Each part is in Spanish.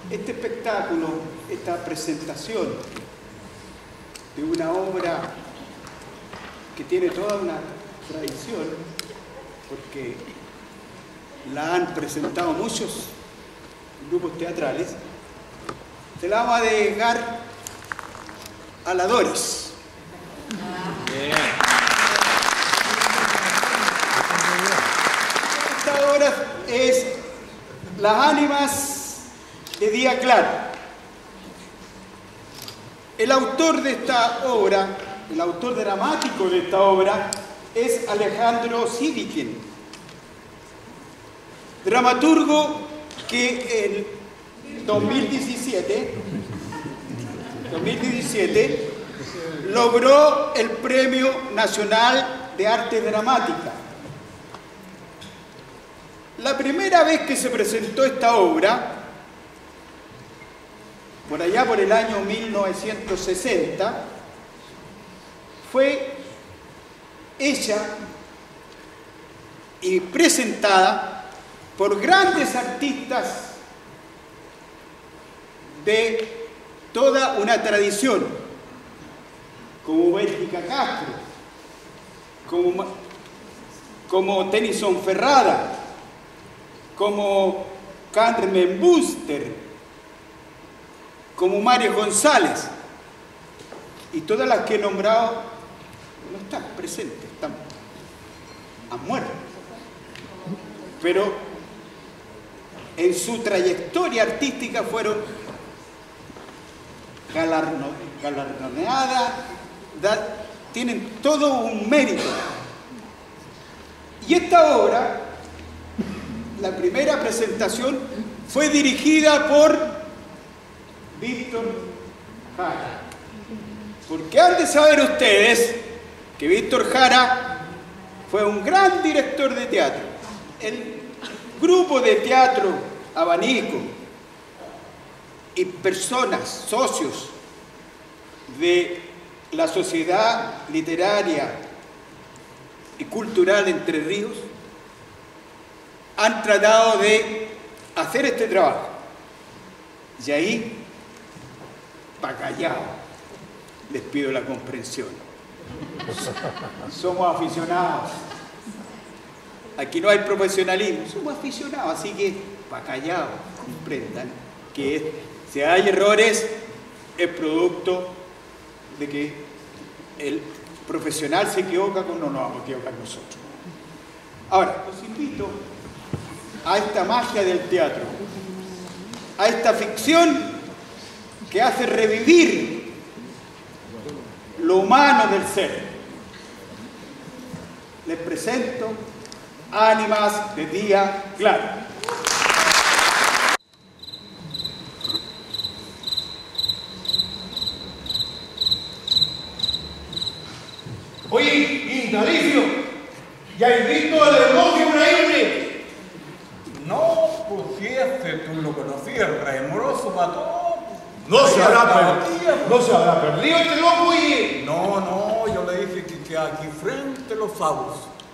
Este espectáculo, esta presentación de una obra que tiene toda una tradición, porque la han presentado muchos grupos teatrales, se la vamos a dedicar a la Doris. Bien. Esta obra es Las ánimas de día claro. El autor de esta obra, el autor dramático de esta obra, es Alejandro Sivikin, dramaturgo que en 2017 logró el Premio Nacional de Arte Dramática. La primera vez que se presentó esta obra, por allá por el año 1960, fue hecha y presentada por grandes artistas de toda una tradición, como Bélgica Castro, como Tennyson Ferrara, como Carmen Buster, como Mario González, y todas las que he nombrado no están presentes, han muerto. Pero en su trayectoria artística fueron galardoneadas, tienen todo un mérito. Y esta obra, la primera presentación, fue dirigida por Víctor Jara. Porque han de saber ustedes que Víctor Jara fue un gran director de teatro. El grupo de teatro Abanico y personas, socios de la Sociedad Literaria y Cultural Entre Ríos, han tratado de hacer este trabajo. Y ahí, pa' callado, les pido la comprensión. Somos aficionados. Aquí no hay profesionalismo, somos aficionados, así que pa' callado, comprendan que si hay errores es producto de que el profesional se equivoca cuando nos vamos a equivocar nosotros. Ahora, los invito a esta magia del teatro, a esta ficción que hace revivir lo humano del ser. Les presento Ánimas de día claro. Oye, Indalicio, ¿ya has visto al hermoso Ibrahim? No, pues si tú lo conocías, el remoroso mató. No se habrá perdido este loco, oye. No, yo le dije que aquí frente los sabos.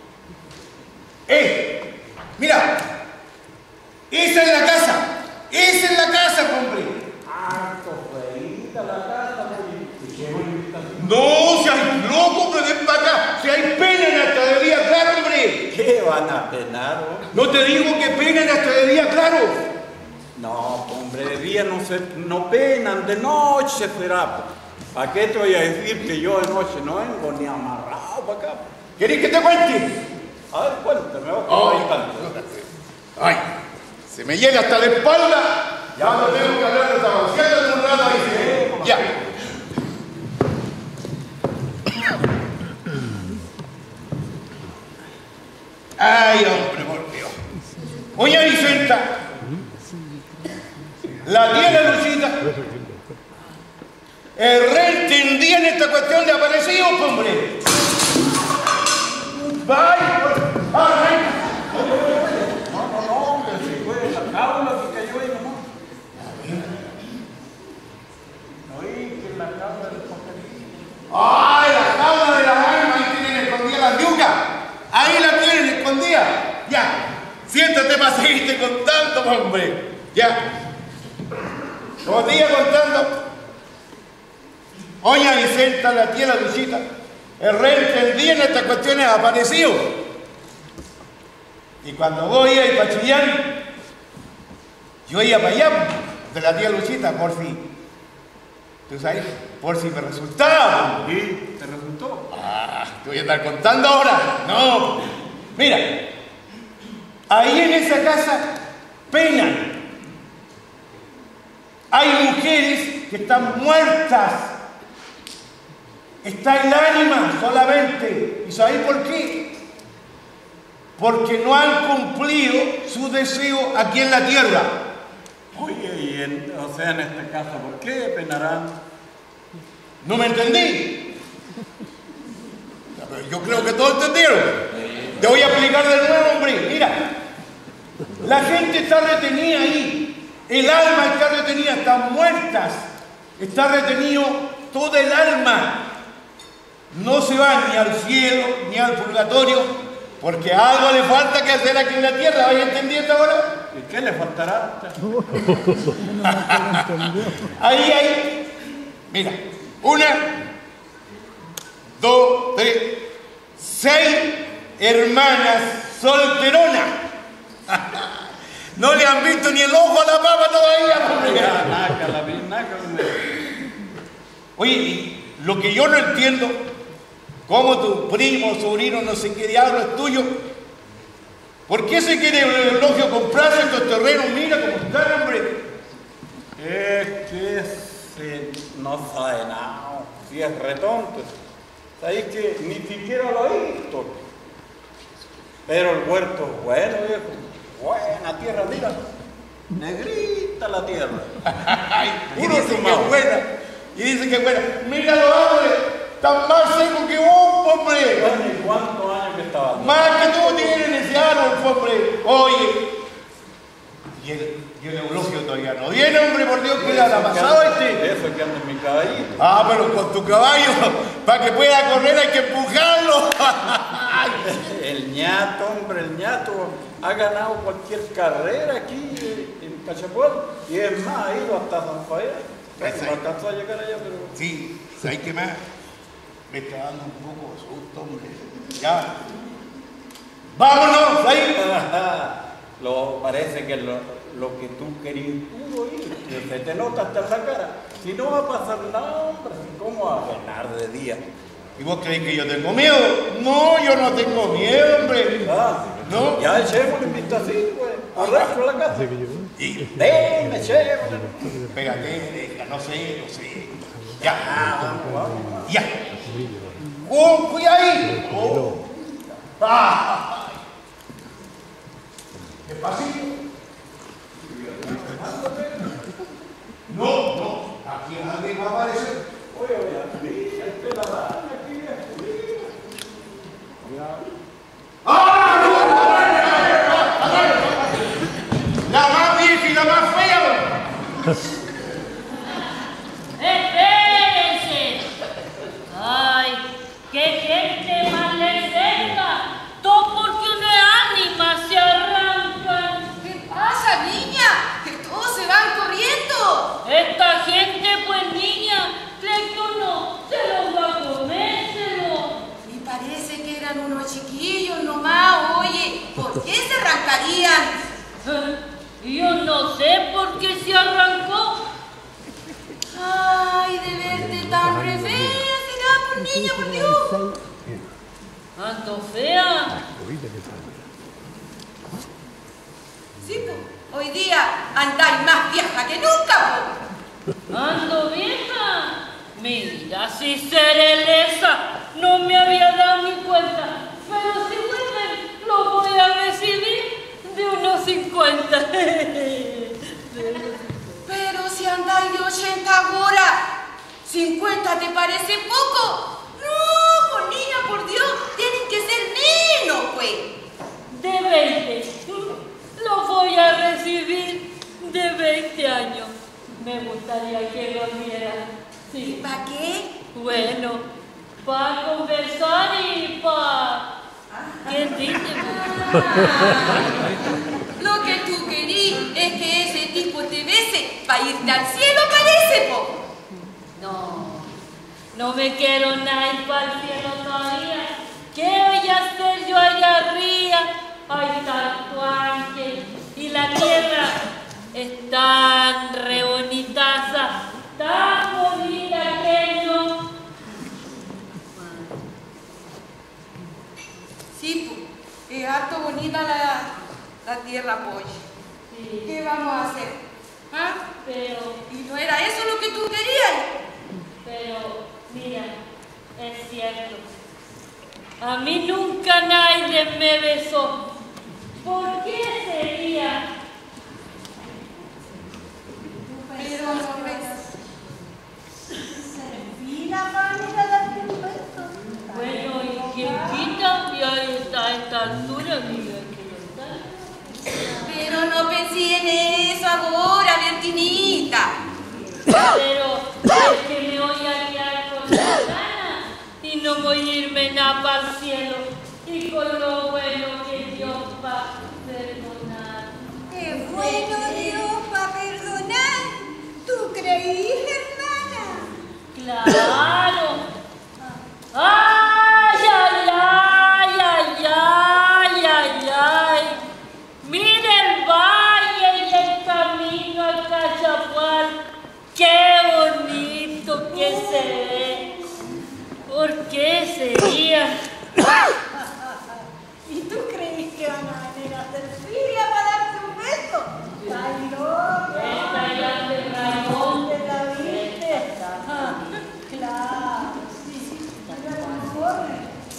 Mira, esa es la casa, hombre. Harto feíta la casa, No, si hay loco, que ven para acá. Si hay penas hasta de día claro, hombre. ¿Qué van a penar? No te digo que penan hasta de día claro. No, hombre, de día no penan, de noche será. ¿A qué te voy a decir que yo de noche no vengo ni amarrado para acá? ¿Querés que te cuente? A ver, cuéntame, Ay, se me llega hasta la espalda. Ya no tengo que hablar de esta vaciada en un rato ahí. Ya. Ay, hombre, por Dios. Doña Vicenta, la tía Lucita, reentendía en esta cuestión de aparecidos, hombre. Vaya, No, hombre, si fue la cábula que cayó ahí nomás. Oí que la cábula del papelito. ¡ay, la cámara de las ánimas! Ahí tienen escondida la yuca. Ahí la tienen escondida. Ya, siéntate para seguirte contando, hombre. Ya. Como te iba contando, doña Vicenta, la tía la Luchita, el rey entendía en estas cuestiones apareció. Y cuando voy a ir para Chillán, yo iba para allá de la tía Luchita por si, tú sabes, por si me resultaba. ¿Y te resultó? Te voy a estar contando ahora. No, mira, ahí en esa casa penan. Hay mujeres que están muertas. Está el ánima solamente. ¿Y sabéis por qué? Porque no han cumplido su deseo aquí en la tierra. Oye, o sea, en este caso, ¿por qué penarán? ¿No me entendí? Yo creo que todos entendieron. Te voy a explicar de nuevo, hombre. Mira, la gente está retenida ahí. El alma está retenida, están muertas. Está retenido todo el alma. No se van ni al cielo ni al purgatorio, porque algo le falta que hacer aquí en la tierra. ¿Vais entendiendo ahora? ¿Y qué le faltará? Ahí hay, mira, 1, 2, 3, 6 hermanas solteronas. No le han visto ni el ojo a la papa todavía. Oye, y lo que yo no entiendo, cómo tu primo, sobrino, no sé qué diablo es tuyo, ¿por qué se quiere el elogio comprarse estos terrenos? Mira cómo están, hombre. Es que no sabe nada, si es retonto. Sabéis que ni siquiera lo he visto. Pero el huerto es bueno, viejo. Buena tierra, mira. Negrita la tierra. Y dicen que es buena. Y dicen que es buena. Mira los árboles, están más secos que vos, hombre. Bueno, ¿y cuántos años que estaba? Más que tú tienes ese árbol, hombre. Oye. Y el eulogio todavía no viene, hombre, por Dios, que le ha pasado este. Eso que anda en mi caballito. Ah, pero con tu caballo, para que pueda correr hay que empujarlo. El ñato, hombre, el ñato ha ganado cualquier carrera aquí en Cachapual. Y es más, ha ido hasta San Fael. No alcanzó a llegar allá, pero... Sí, ¿sabes qué más? Me está dando un poco de susto, hombre. Ya. ¡Vámonos! Ahí. Parece que lo que tú querías pudo ir, que se te nota hasta en la cara. Si no va a pasar nada, hombre, ¿cómo va a ganar de día? ¿Y vos creéis que yo tengo miedo? No, yo no tengo miedo, hombre. No. Ya echémosle un vistacito, pues. Arreglo a la casa. Ven, echémosle. Pégate, deja, no sé. Ya. Vamos. Ya. Cuidadito. Despacito. No. Aquí alguien va a aparecer. Oye, esta es la rana aquí, La más vieja y la más fea. ¡Espérense! ¡Ay! ¡Qué gente más les venga! Todo porque una ánima se arrancan. ¿Qué pasa, niña? Que todos se van corriendo. Esta gente, pues niña, cree que uno se los va a comérselo. Me parece que eran unos chiquillos nomás. Oye, ¿por qué se arrancarían? Yo no sé por qué se arrancó. Ay, de verte tan re fea, será por niña, por Dios. Ando fea. Sí, pues, hoy día andáis más vieja que nunca, pues. Ando vieja. Mira, si seré lesa, no me había dado ni cuenta. Pero si vuelven, lo voy a recibir de unos 50. Pero si andáis de 80 ahora, 50 te parece poco. No, pues niña, por Dios, tienen que ser menos, pues. De 20. Lo voy a recibir de 20 años. Me gustaría que lo vieran. Sí. ¿Para qué? Bueno, para conversar y para... ¿Quién dice? Lo que tú querís es que ese tipo te bese para irte al cielo, parece, po. No me quiero nada ir para el cielo todavía. ¿Qué voy a hacer yo allá arriba? Hay tanto ángel y la tierra es tan re bonitaza, tan bonita que no. Sí, pues, es harto bonita la tierra, pollo. Sí. ¿Qué vamos a hacer? ¿Ah? Pero, ¿Y no era eso lo que tú querías? mira, es cierto. A mí nunca nadie me besó. ¿Por qué sería? Pero no ves. Servila para darte un beso. Bueno, ¿y quién quita? Y ahí está a esta altura, mira que lo está. Pero no pensé en eso ahora, Bertinita. Pero es que me voy a quedar con la gana y no voy a irme nada para el cielo. Y con lo bueno que Dios va a perdonar. ¡Qué bueno Dios va a perdonar! ¿Tú creís, hermana? ¡Claro! ¡Ay, ay, ay, ay, ay, ay, ay! ¡Mira el valle y el camino al Cachapual! ¡Qué bonito que se ve! ¿Por qué sería? ¿Y tú crees que van a venir a hacer fila para darte un beso? ¡Está loca! Esta ya te rayó. ¿Dónde la viste? Ah, claro, sí. Mira cómo corre.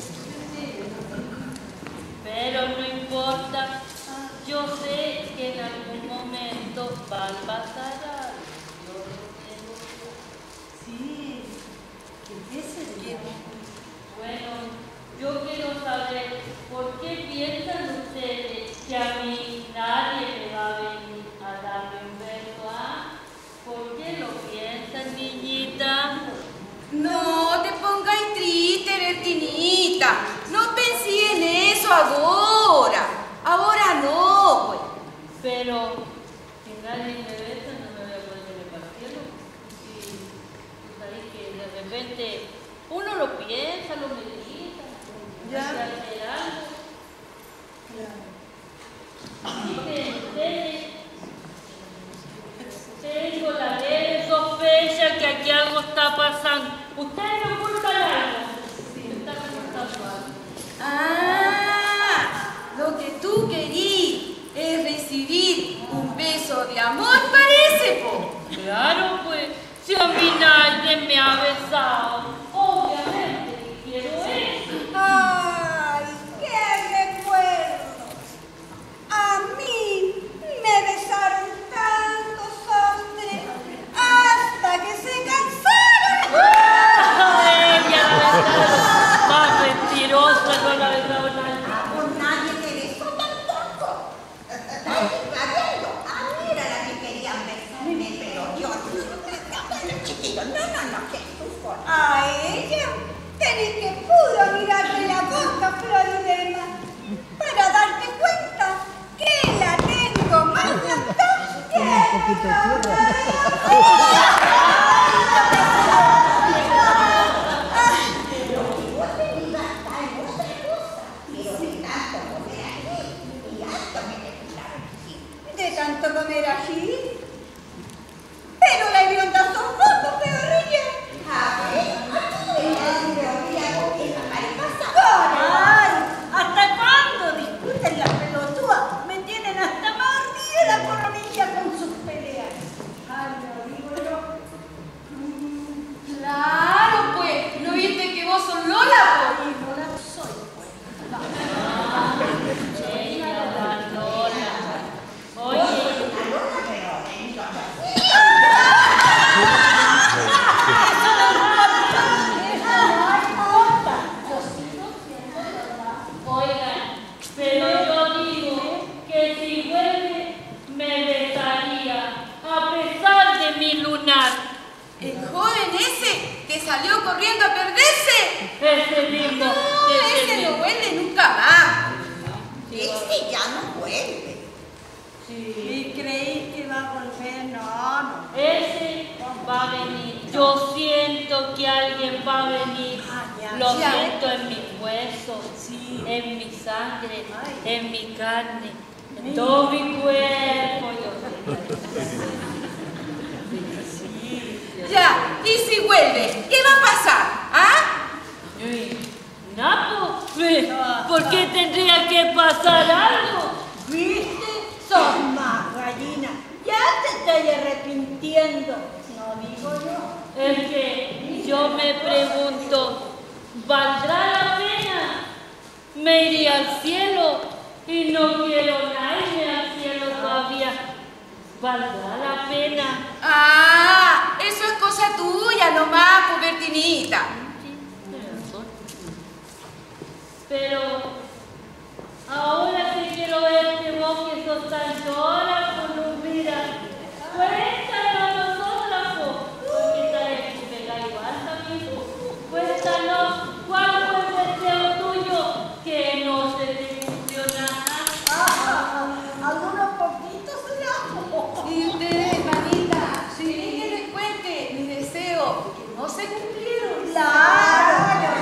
Pero no importa. Yo sé que en algún momento va a pasar algo. Yo lo tengo claro. Sí. ¿Qué sería? Bueno, yo quiero saber por qué piensan ustedes que a mí nadie me va a venir a darme un beso, ¿ah? ¿Por qué lo piensan, niñita? No te pongas triste, Bertinita. No pensé en eso ahora. Ahora no, pues. Pero si nadie me besa no me voy a poder ir para el cielo. Y tú sabes que de repente uno lo piensa, lo medita, Ya. hay que hacer algo. Así que ustedes, tengo la leve sospecha que aquí algo está pasando. Ustedes me ocultan algo. Sí, me están ocultando algo. Ah, lo que tú querías es recibir un beso de amor, parece, po. Claro, pues, si a mí nadie me ha besado, obviamente que quiero eso. ¡Ay, qué recuerdo! A mí me besaron tantos hombres hasta que se cansaron. Ella la besaron, más mentirosa, no la besaron nadie. Por nadie te besó tampoco. A mí era la que querían besarme, pero yo chiquillo, no, que tú a ella tenés que puro mirarle la boca, Floridema, para darte cuenta que la tengo más grande que de tanto comer ají, pero la hedionda son pocos, peorilla. A ver, ¡ay! ¿Hasta cuándo discuten las pelotudas? Me tienen hasta más ardida la coronilla con sus peleas. Ay, lo digo yo. Claro, pues. ¿No viste que vos sos Lola, po? Y no la soy, pues. Ella, la Lola. Oye, oigan, pero yo digo que si vuelve me besaría, a pesar de mi lunar. El joven ese que salió corriendo a perderse. Ese mismo, No, ese no vuelve nunca más. Ese ya no vuelve. Sí. ¿Y creéis que va va a volver, no. Ese va a venir. Yo siento que alguien va a venir. Lo siento en mis huesos, en mi sangre, en mi carne, en todo mi cuerpo. Ya, y si vuelve, ¿qué va a pasar? ¿Ah? Napo, ¿por qué tendría que pasar algo? ¿Viste? Sos más gallina. Ya te estoy arrepintiendo. No digo yo. Es que yo me pregunto, ¿valdrá la pena? Me iré al cielo y no quiero irme al cielo todavía. ¿Valdrá la pena? Ah, eso es cosa tuya nomás, pubertinita. Pero ahora que quiero verte vos que sos tan llora por los vidas, cuéntanos a nosotras vos, porque sabes que pega igual también. Cuéntanos cuál fue el deseo tuyo que no se te funcionará. Algunos poquitos será. Y ustedes, hermanita, ¿quieren que les cuente mis deseos que no se cumplieron? Claro.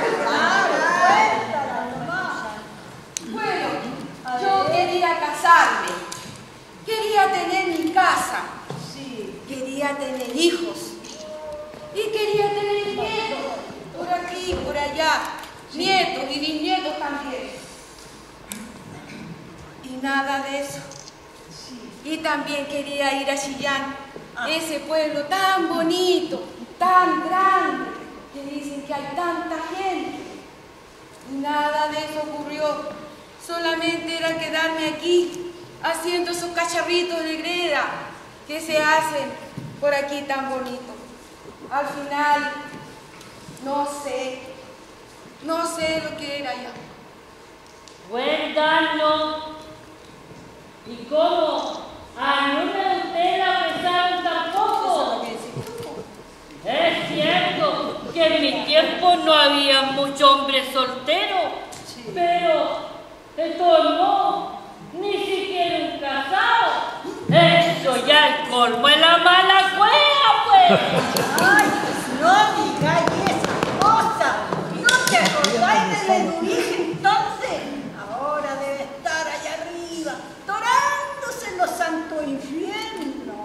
Bueno, yo quería casarme, quería tener mi casa, quería tener hijos y quería tener nietos, por aquí, por allá, nietos y bisnietos también. Y nada de eso. Y también quería ir a Chillán, ese pueblo tan bonito, tan grande, que dicen que hay tanta gente. Y nada de eso ocurrió. Solamente era quedarme aquí, haciendo esos cacharritos de greda que se hacen por aquí tan bonitos. Al final, no sé lo que era ya. Cuéntanos. ¿Y cómo? ¿A no me la pensaron tampoco? Es cierto que en mi tiempo no había muchos hombres solteros, pero de todos modos, ni siquiera un casado. Eso ya el colmo de la mala cueva, pues. Ay, no digáis esa cosa. ¿No te acordáis del Eduvige entonces? Ahora debe estar allá arriba, torándose en los santos infiernos.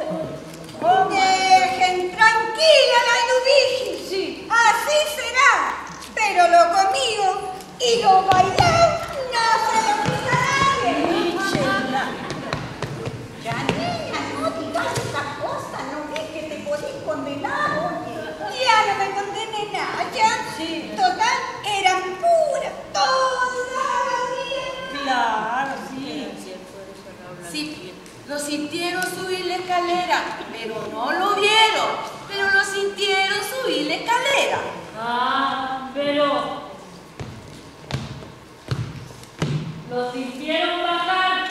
Dejen tranquila la Eduvige. Sí. Así será. Pero lo comido y lo bailado no se lo olvidará. Ya, niña, no digas esa cosa. No ves que te podés condenar, oye. Ya no me condené nada, ya. Sí. Total, eran puras todas bien. Claro, sí. Sí, lo sintieron subir la escalera, pero no lo vieron. Pero lo sintieron subir la escalera. Ah, pero lo sintieron bajar.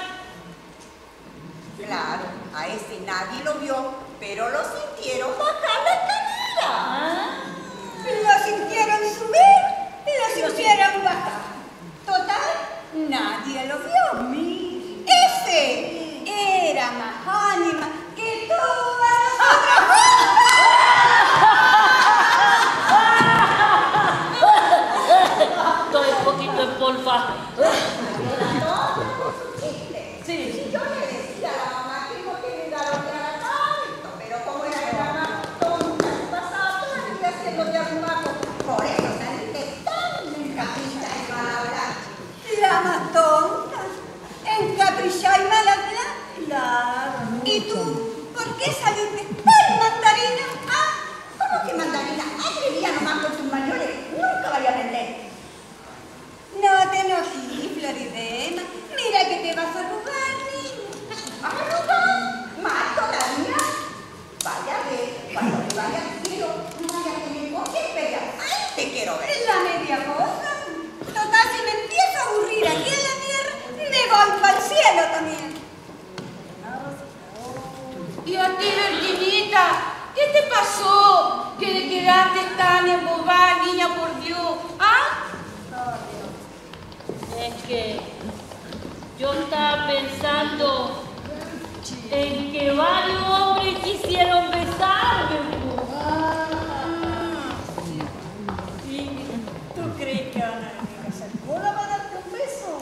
Claro, a ese nadie lo vio, pero lo sintieron bajar la escalera. Ah, Lo sintieron subir y lo sintieron bajar. Total, nadie lo vio. Ese era más ánima que todas las otras. estoy un poquito empolvada. Sí. Yo le decía a la mamá que no quería dar otra tanto, pero como era la mamá tonta, pasaba todo el día haciendo de arrumaco. Por eso saliste tan encaprichada y mal hablar. La más tonta, encaprichada y mal hablar. Claro. ¿Y tú? ¿Por qué saliste tan mandarina? ¿Ah? ¿Cómo que mandarina? Atrevía nomás con tus mayores. Nunca vaya a aprender. No te enojes, Floridema. Mira que te vas a arrugar, niña. ¿Arrugar? ¿Más todavía? Vaya a ver, cuando te vayas al cielo, no vayas a tener con qué pelear. ¡Ay, te quiero ver! Es la media cosa. Total, si me empiezo a aburrir aquí en la tierra, me voy para el cielo también. Y a ti, Virginita, ¿qué te pasó? Que te quedaste tan embobada, niña, por Dios. ¿Ah? Es que yo estaba pensando en que varios hombres quisieron besarme. ¿Tú crees que Ana Salmoda va a darte un beso?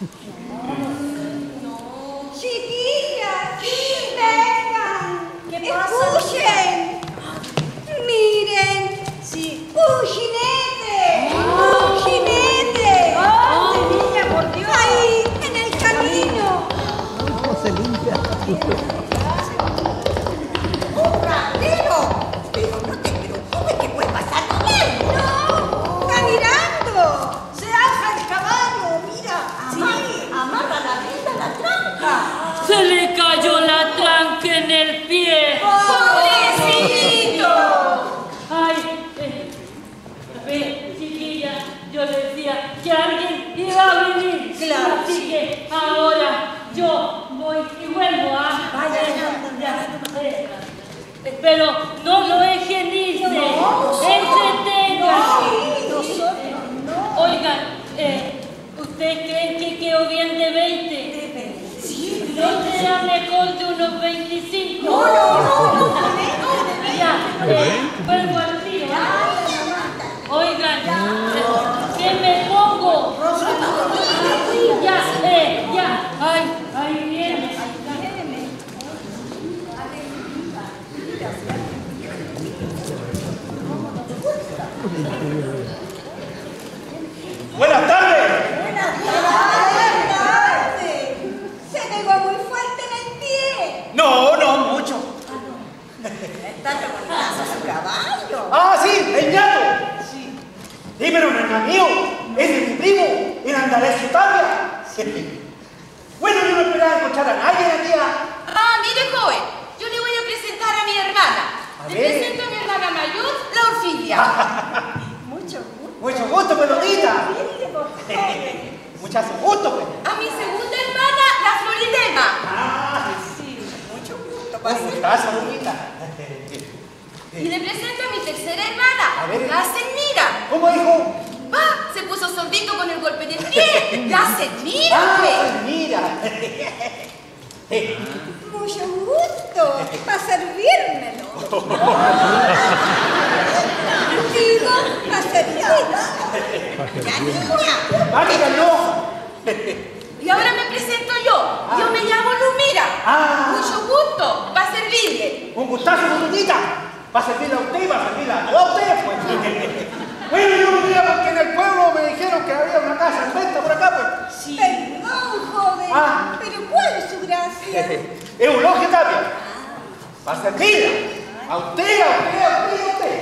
No. Chiquillas, vengan. ¿Qué pasa? Escuchen. Miren. Sí. ¡Un jinete! ¡Un jinete! Niña, por Dios! ¡Ahí, en el camino! ¡Un ratero! Pero no te preocupes que puede pasar con él. ¡No! ¡Está mirando! ¡Se alza el caballo! ¡Mira! Amarra la rienda a la tranca. Se le cayó la tranca en el pie. ¡Pobrecito! Ay, ve, chiquilla, yo decía que alguien iba a venir. Claro, Así que ahora yo voy y vuelvo a... Pero no lo higienice, entretenga. Oigan, ¿ustedes creen que quedó bien de 20? ¿No será mejor de unos 25? No. Ya, vuelvo al tiro. Oigan, ¿qué me pongo? Ya, ahí viene. Buenas tardes. ¡Buenas tardes! Se pegó muy fuerte en el pie. No, mucho. Está revoltazo su caballo. Ah, sí, el ñato. Sí, pero no es mío, es de mi primo, en Andalés Italia. Bueno, yo no esperaba escuchar a nadie aquí. Ah, mire, joven, yo le voy a presentar a mi hermana. Le presento a mi hermana mayor, la Orfilia. Mucho gusto, pelotita. Mucho gusto, pues. A mi segunda hermana, la Floridema. Ah, Mucho gusto, gustazo, bonita. Y le presento a mi tercera hermana, A ver. la Cenmira. ¿Cómo dijo? ¡Ah! Se puso sorbito con el golpe del pie. La Cenmira, pues. Mira. Mucho gusto. Para servírmelo. Digo, para servirlo. La niña. Mágica, no. Y ahora me presento yo. Yo me llamo Lumira. Ah. Mucho gusto. Va a servirle. Un gustazo, bonita. Va a servirle a usted y va a servirle a todos ustedes, pues. Bueno, yo venía porque en el pueblo me dijeron que había una casa en venta por acá, pues. Sí. Perdón, joven. Ah. Pero ¿cuál es su gracia? Es un loje también. Va a servirle a usted, a usted.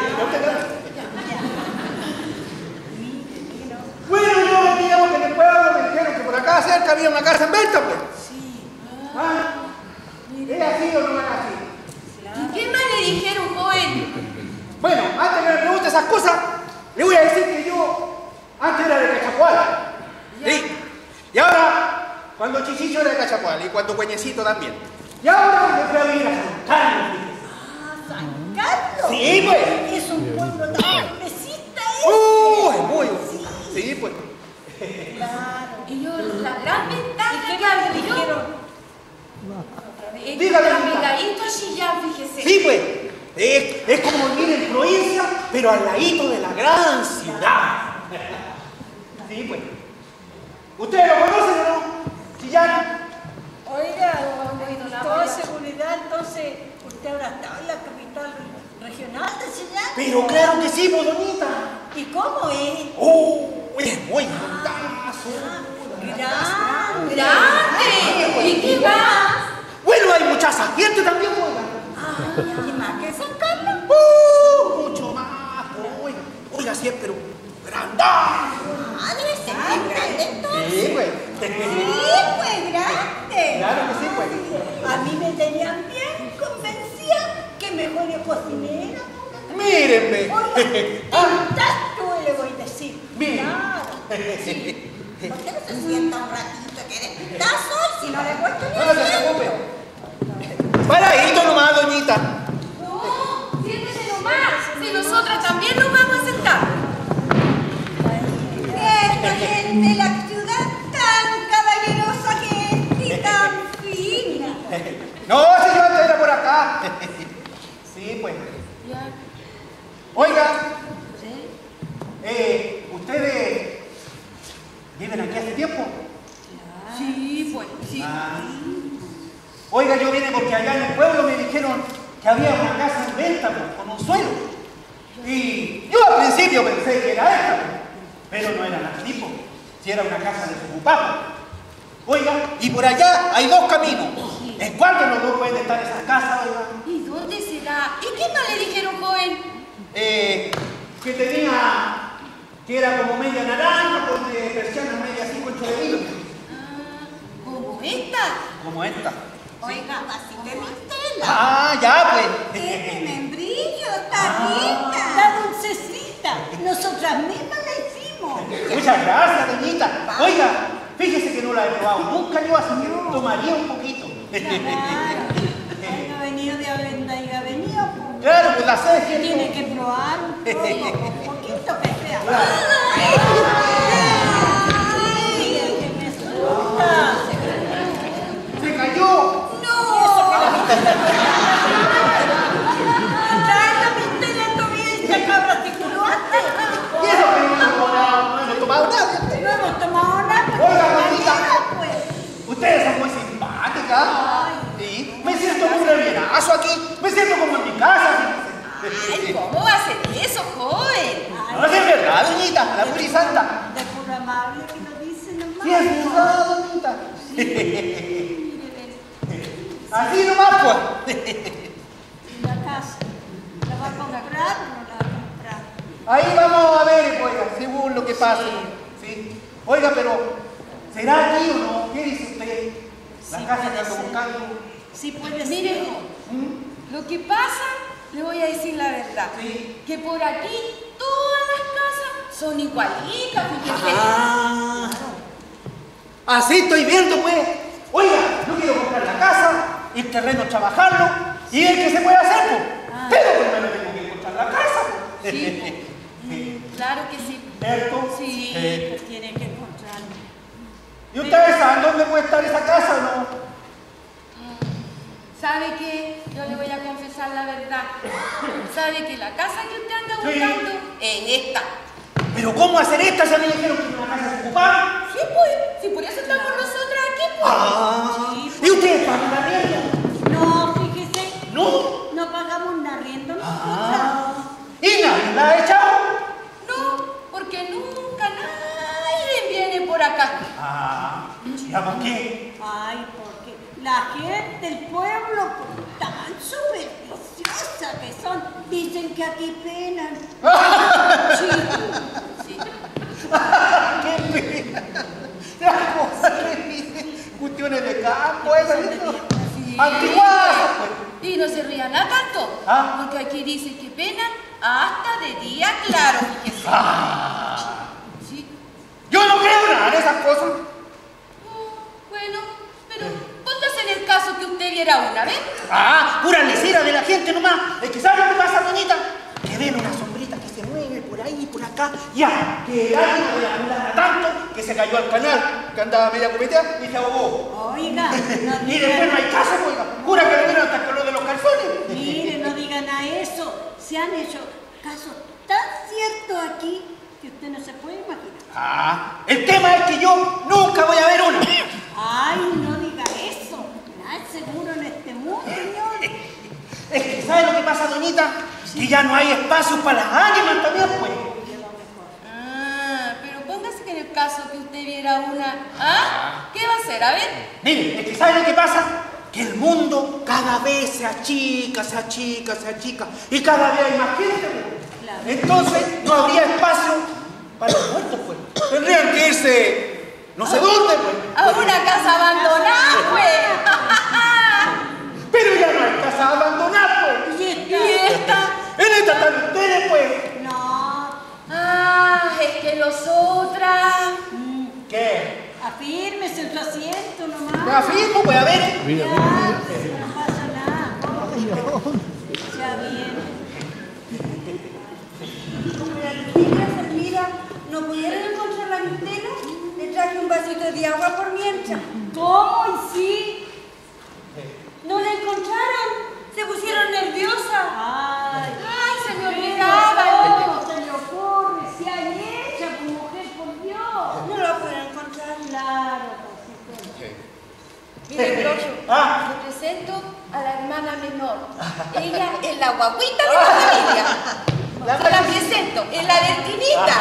Bueno, yo venía porque en el pueblo me dijeron que por acá cerca había una casa en venta, pues. Sí. ¿Es así o no es así? ¿Y qué más le dijeron, joven? Bueno, antes que me pregunte esas cosas, le voy a decir que yo antes era de Cachacuala. Sí. Y ahora, cuando Chichicho era de Cachacuala y cuando Cueñecito también. Y ahora me fui a vivir a San Carlos. ¿San Carlos? Sí, pues. Es un pueblo tan besita Es muy. Sí, pues. Claro. Y yo, la gran ventaja que le había dijeron? es Dígame, que hija. pegadito a Chillán, fíjese. Sí, pues. Es como vivir en provincia, pero al ladito de la gran ciudad. Sí, pues. ¿Ustedes lo conocen o no? Chillán. Oiga, con toda seguridad, entonces, usted habrá estado en la capital regional de Chillán. Pero claro que sí, pues, doñita. ¿Y cómo es? Es muy gustazo. ¡Grande! ¿Y qué más? Bueno, hay mucha gente también, oiga. ¿Y más que San Carlos? Mucho más. Oiga, sí, pero grandazo. Debe ser bien grande entonces. Sí, pues. Sí, pues grande. Claro que sí, pues. A mí me tenían bien convencida que mejor es cocinera. Mírenme. Oiga, intacto le voy a decir. Mire. Claro. ¿Por qué no se sienta un ratito que está sol si no le cuesta ni No se preocupe. Paradito nomás, doñita. No, siéntese nomás. Si nosotras también nos vamos a sentar. Esta gente, la ciudad tan caballerosa que es y tan fina. No, pues. Ya. Oiga, ¿Sí? ¿ustedes viven aquí hace tiempo? Sí, pues, sí. Ah. Oiga, yo vine porque allá en el pueblo me dijeron que había una casa en venta pues, con un suelo. Y yo al principio pensé que era esta, pero no era así, pues. Si era una casa desocupada. Oiga, y por allá hay dos caminos. ¿En cuál de los dos pueden estar esas casas, oiga? ¿Y dónde será? ¿Y qué más le dijeron, joven? Que tenía, que era como media naranja, con persianas media así con cholerito. Ah, ¿como esta? Como esta. Oiga, así de Mistela. Ah, ya pues. Este membrillo está rica. La dulcecita, nosotras mismas la hicimos. Muchas gracias, doñita. Oiga, fíjese que no la he probado nunca yo, así que tomaría un poquito. Claro, ha venido de Avenda venido. Claro, pues la sé que Tiene que probar un poquito que sea. ¡Ay, el que me asusta! ¡Se cayó! ¡Trae la Mistela todavía esta cabra articulaste! ¿Y eso que no hemos tomado nada? No hemos tomado nada. Oiga, mamita. Pues. Ustedes son muy simpáticas. Sí, me siento muy revierazo aquí. Me siento como en mi casa. Ay, ¿cómo va a ser eso, joven? No, es verdad, doñita, la puri santa. De pura amable que lo dice nomás. Sí, es verdad, doñita. Así nomás, pues. La casa, ¿la va a comprar o no la va a comprar? Ahí vamos a ver, oiga, según lo que pase. ¿Sí? Oiga, pero ¿será aquí o no? ¿Qué dice usted? La Sí, casa que puede ando ser. buscando. Sí, puede ser. Mire, lo que pasa, le voy a decir la verdad, Sí. que por aquí todas las casas son igualitas, fíjese. Ah, así estoy viendo, pues. Oiga, yo quiero comprar la casa, el terreno trabajarlo y ver qué se puede hacer, pues. Pero primero tengo que encontrar la casa, pues. Sí. Claro que sí. ¿Cierto? Sí. Pues tiene que encontrarlo. ¿Y ustedes saben dónde puede estar esa casa o no? ¿Sabe qué? Yo le voy a confesar la verdad. ¿Sabe que la casa que usted anda Sí. buscando es esta? ¿Pero cómo hacer esta? ¿Ya me dijeron que era una casa desocupada? Sí, pues, si por eso estamos nosotras aquí, pues. Ah, Sí, ¿y ustedes pagan arriendo? No, fíjese, No. no pagamos un arriendo nosotras. Ah, ¿y nadie la ha echado? No, porque nunca nadie viene por acá. Ah, ¿ya por qué? Ay, porque la gente del pueblo, pues, tan supersticiosa que son, dicen que aquí penan. Sí, sí. ¡Qué pena! Las cosas que dicen, cuestiones de campo, esas, ¿no? Sí. Antiguadas, pues. Y no se rían a tanto, ¿Ah? porque aquí dicen que penan hasta de día claro, fíjese. Ah, Sí. yo no creo nada de esas cosas. Bueno, pero póngase en el caso que usted viera una vez. Ah, pura lecera de la gente nomás. Es que ¿sabe lo que pasa, doñita? Que ven una sombrita que se mueve por ahí, por acá. Ya, que el águila de la mulata tanto que se cayó al canal, que andaba media cometeada y se ahogó. Oiga, no Y después no digan, hay caso, oiga. Jura que le dieron hasta el color de los calzones. mire, no digan a eso. Se han hecho casos tan ciertos aquí que usted no se puede imaginar. Ah, el tema es que yo nunca voy a ver una. Ay, no diga eso. Nada es seguro en este mundo, señor. Es que, ¿sabe lo que pasa, doñita? Que ya no hay espacio para las ánimas también, pues. Ah, pero póngase que en el caso que usted viera una. ¿Ah? ¿Qué va a hacer? A ver. Mire, es que ¿sabe lo que pasa? Que el mundo cada vez se achica, se achica, se achica. Y cada vez hay más gente, pues. Claro. Entonces no habría espacio para los muertos, pues. Tendrían que irse no sé dónde, pues. A una casa abandonada, pues. Pero ya no hay casa abandonada, pues. ¿Y ¿Y esta? En esta están ustedes, pues. No. Ah, es que nosotras. ¿Qué? Afírmese en su asiento ¿Me nomás. afirmo? Pues a ver. Ya, no pasa nada. Ya viene. Mira, ¿no pudieron encontrar la Mistela? Le traje un vasito de agua por mientras. ¿Cómo? ¿Y sí? ¿No la encontraron? Se pusieron nerviosas. Ay, Mire, Glorio, le presento a la hermana menor. Ella es la guaguita de la familia. Se la presento, es la Bertinita.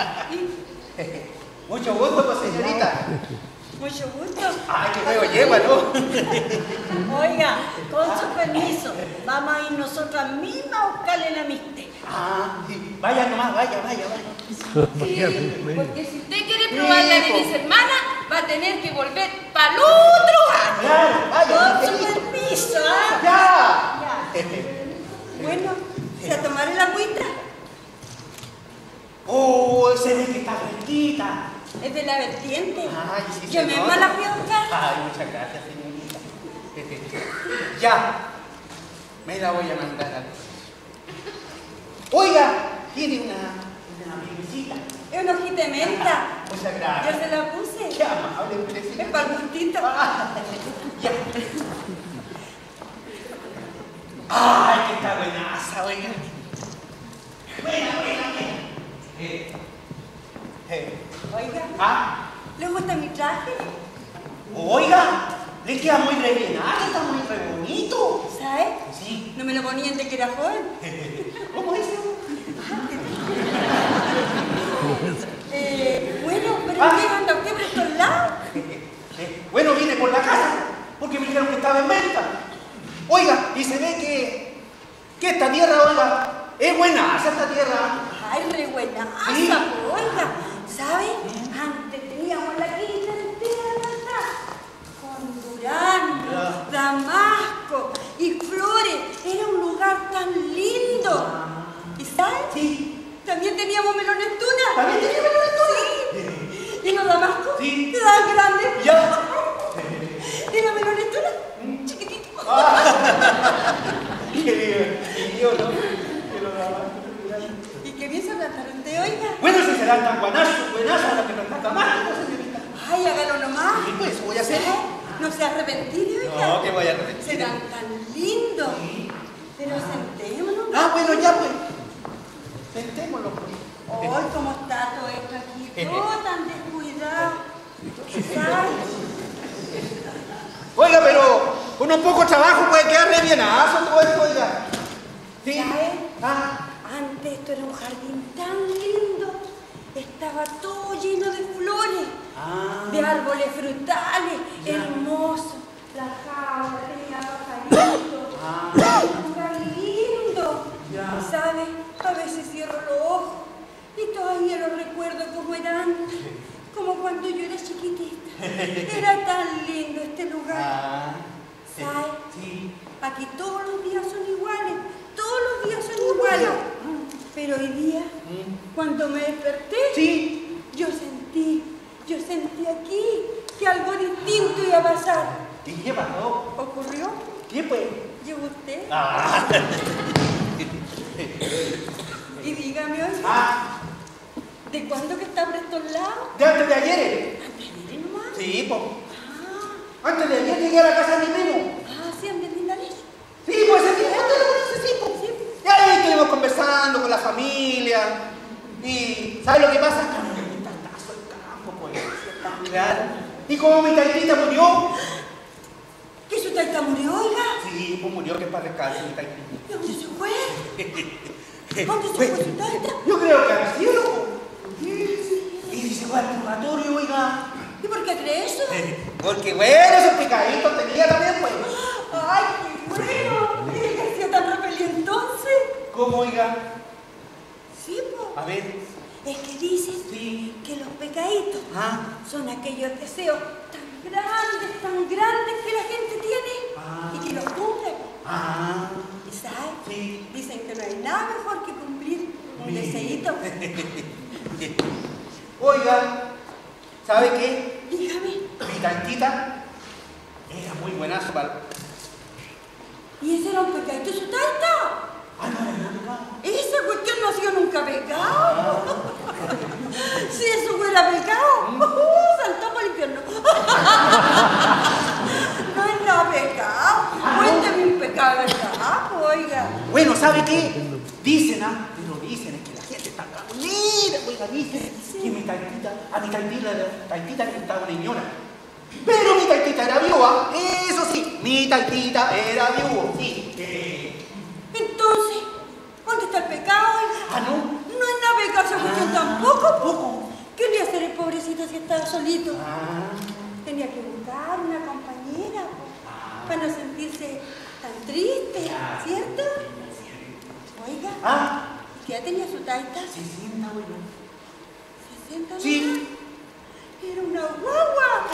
Mucho gusto, pues, señorita. Mucho gusto. Ay, qué juego lleva, ¿no? Oiga, con su permiso, vamos a ir nosotras mismas a buscarle la mistera. Ah, sí. Vaya nomás, vaya. Sí, porque si usted quiere probar la de mis hermanas, va a tener que volver para el otro año. Claro, vaya. Con su permiso, ¿ah? Ya. Bueno, ¿se a tomar el agüita? Oh, se ve que está fresquita. Es de la vertiente. Ay, sí, Yo misma la fui a buscar. Ay, muchas gracias, señorita. Ya, me la voy a mandar a... Oiga, tiene una visita. Es una hojita de menta. Muchas Yo gracias. se la puse. Qué amable, presidente. Es para el gustito. Ya. Ay, que está buenaza, oiga. Buena. Oiga, Ah, ¿le gusta mi traje? oiga, le queda muy re bien, está muy re bonito. ¿Sabe? Sí. No me lo ponían de que era joven. ¿Cómo es eso? Bueno, pero ¿qué anda usted por estos lados? Bueno, vine por la casa, porque me dijeron que estaba en venta. Oiga, y se ve que esta tierra, oiga, es buena, esta tierra. Ay, re buena. Sí. Oiga, ¿sabe? Antes teníamos la quinta entera, ¿verdad? Con duraznos, damasco y flores. Era un lugar tan lindo. ¿Y sabe? Sí. También teníamos melones tuna. ¿También tenía melones tuna? Sí. ¿Y los damascos? Sí. Tan grandes. Ya. ¿Y los melones tuna? Chiquititos. Qué divertido, ¿no? Que lo daba. ¿Y qué bien se plantaron de oiga? Bueno, si serán tan buenazos a los que plantan damasco, señorita. Ay, hágalo nomás. Sí, pues, voy a hacer. No se arrepentido, oiga. No, que voy a arrepentir. Serán tan lindos. Sí. Pero sentémonos. Ah, bueno, ya pues. Sentémoslo, pues. Ay, cómo está todo esto aquí. Todo tan descuidado. ¿Sabes? Oiga, pero con un poco de trabajo puede quedar re bienazo todo esto, oiga. Sí. ¿Sabes? Ah. Antes esto era un jardín tan lindo. Estaba todo lleno de flores. Ah. De árboles frutales. Hermosos. La jaula tenía pajaritos. Un lugar lindo. ¿Sabes? A veces cierro los ojos y todavía lo recuerdo como era antes, como cuando yo era chiquitita. Era tan lindo este lugar. ¿Sabes? Sí. Aquí todos los días son iguales, todos los días son iguales. Pero hoy día, cuando me desperté, Sí. yo sentí aquí que algo distinto iba a pasar. ¿Y qué pasó? ¿Ocurrió? ¿Qué pues? ¿Llegó usted? Ah. Y dígame hoy, ¿de cuándo que está por estos lados? ¿De antes de ayer? Antes de ir nomás. Sí, pues. Ah, Antes de ayer llegué a la casa de mi primo. sí, antes de ir eso. Sí, pues el día antes lo conocí, sí, pues. Y ahí estuvimos conversando con la familia. Y, ¿sabes lo que pasa? Que a mí me gusta tanto el campo, pues. Claro. Y como mi taitita murió. ¿Que su taita murió, oiga? Sí, pues murió, que para descansar mi taitita. ¿Y dónde se fue? ¿Dónde se fue su taita? Yo creo que al cielo. Y se fue al purgatorio, oiga. ¿Y por qué cree eso? Porque bueno, esos picaditos tenía también, pues. ¡Ay, qué bueno! ¿Y qué hacía tan repelido entonces? ¿Cómo, oiga? Sí, pues. A ver. Es que dicen que los pecaditos son aquellos deseos tan grandes que la gente tiene y que los cumple. ¿Y sabes? Sí. Dicen que no hay nada mejor que cumplir un deseito. Oiga, ¿sabe qué? Dígame. Mi taitita era muy buenazo para... ¿Y ese era un pecadito su taita? Esa cuestión no ha sido nunca pecado. Si eso fuera pecado, saltó para el infierno. No es nada pecado. Cuénteme un pecado, ¿verdad? Oiga. Bueno, ¿sabe qué? Dicen, pero dicen, es que la gente está acá. Mira, oiga, dicen que a mi taitita le gustaba una ñora. Pero mi taitita era viuda, eso sí, mi taitita era viuda, sí. Entonces, ¿dónde está el pecado? Ah, ¿no? No es nada pecado esa cuestión tampoco. ¿Qué le iba a hacer el pobrecito si estaba solito? Tenía que buscar una compañera para no sentirse tan triste, ¿cierto? Oiga, ¿qué ya tenía su taita? 60, abuelo. 60, Sí. Era una guagua.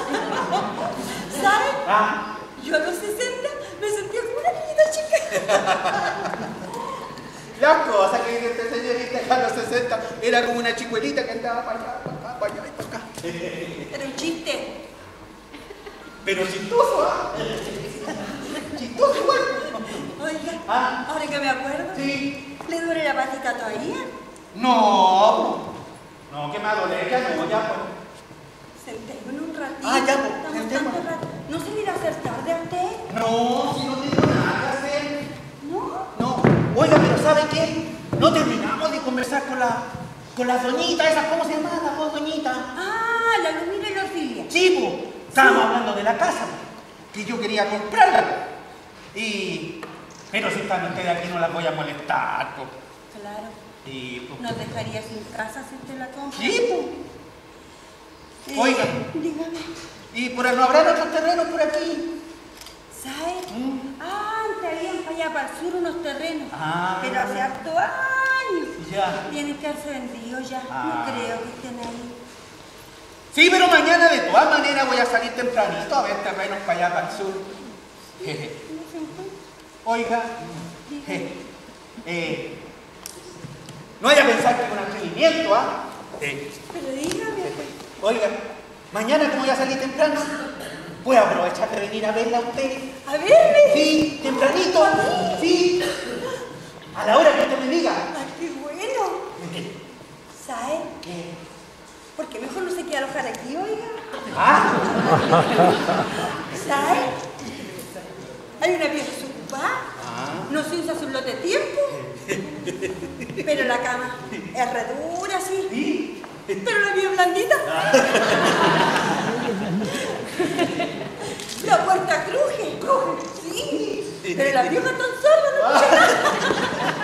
¿Sabes? Yo a los 60 me sentía como una niñita chica. La cosa que dice esta señorita que a los 60 era como una chicuelita que andaba para allá, para acá, para allá y para acá. Era un chiste. Pero chistoso, chistoso igual. Oiga, ahora que me acuerdo, Sí. ¿le duele la patita todavía? No, que me va a doler, ya no, ya pues. Sentémonos un ratito. Ya, pues, Estamos sentémonos. tanto rato. ¿No se le irá a hacer tarde a usted? No, si no tengo nada que hacer. ¿No? Oiga, pero ¿sabe qué? No terminamos de conversar con las doñitas, esas, ¿cómo se llaman las dos doñitas? La Lumina y la Orfilia. Sí, pues, estábamos hablando de la casa, que yo quería comprarla. Pero si están ustedes aquí no las voy a molestar, pues. Claro. Sí, pues. ¿Nos dejaría sin casa si usted la compra? Sí, pues. Oiga. Dígame. ¿Y no habrán otros terrenos por aquí? ¿Sabe? Antes habían para allá, para el sur, unos terrenos. Pero hace harto años. Ya. Tienen que haberse vendido ya. No creo que estén ahí. Sí, pero mañana de todas maneras voy a salir tempranito a ver terrenos para allá, para el sur. Jeje. Oiga, no vaya a pensar que es un atrevimiento, Pero dígame, pues. Oiga, mañana que voy a salir temprano, voy a aprovechar de venir a verla a usted. ¿A verme? Sí, tempranito. Sí. A la hora que usted me diga. ¡Ay, qué bueno! ¿Sabe? ¿Qué? ¿Por qué mejor no se queda a alojar aquí, oiga? ¿Sabe? Hay una pieza desocupada. No se usa su lote de tiempo. Pero la cama es re dura, sí. Pero la mía es blandita. La puerta cruje. Sí. Pero la vieja tan sorda no escucha nada.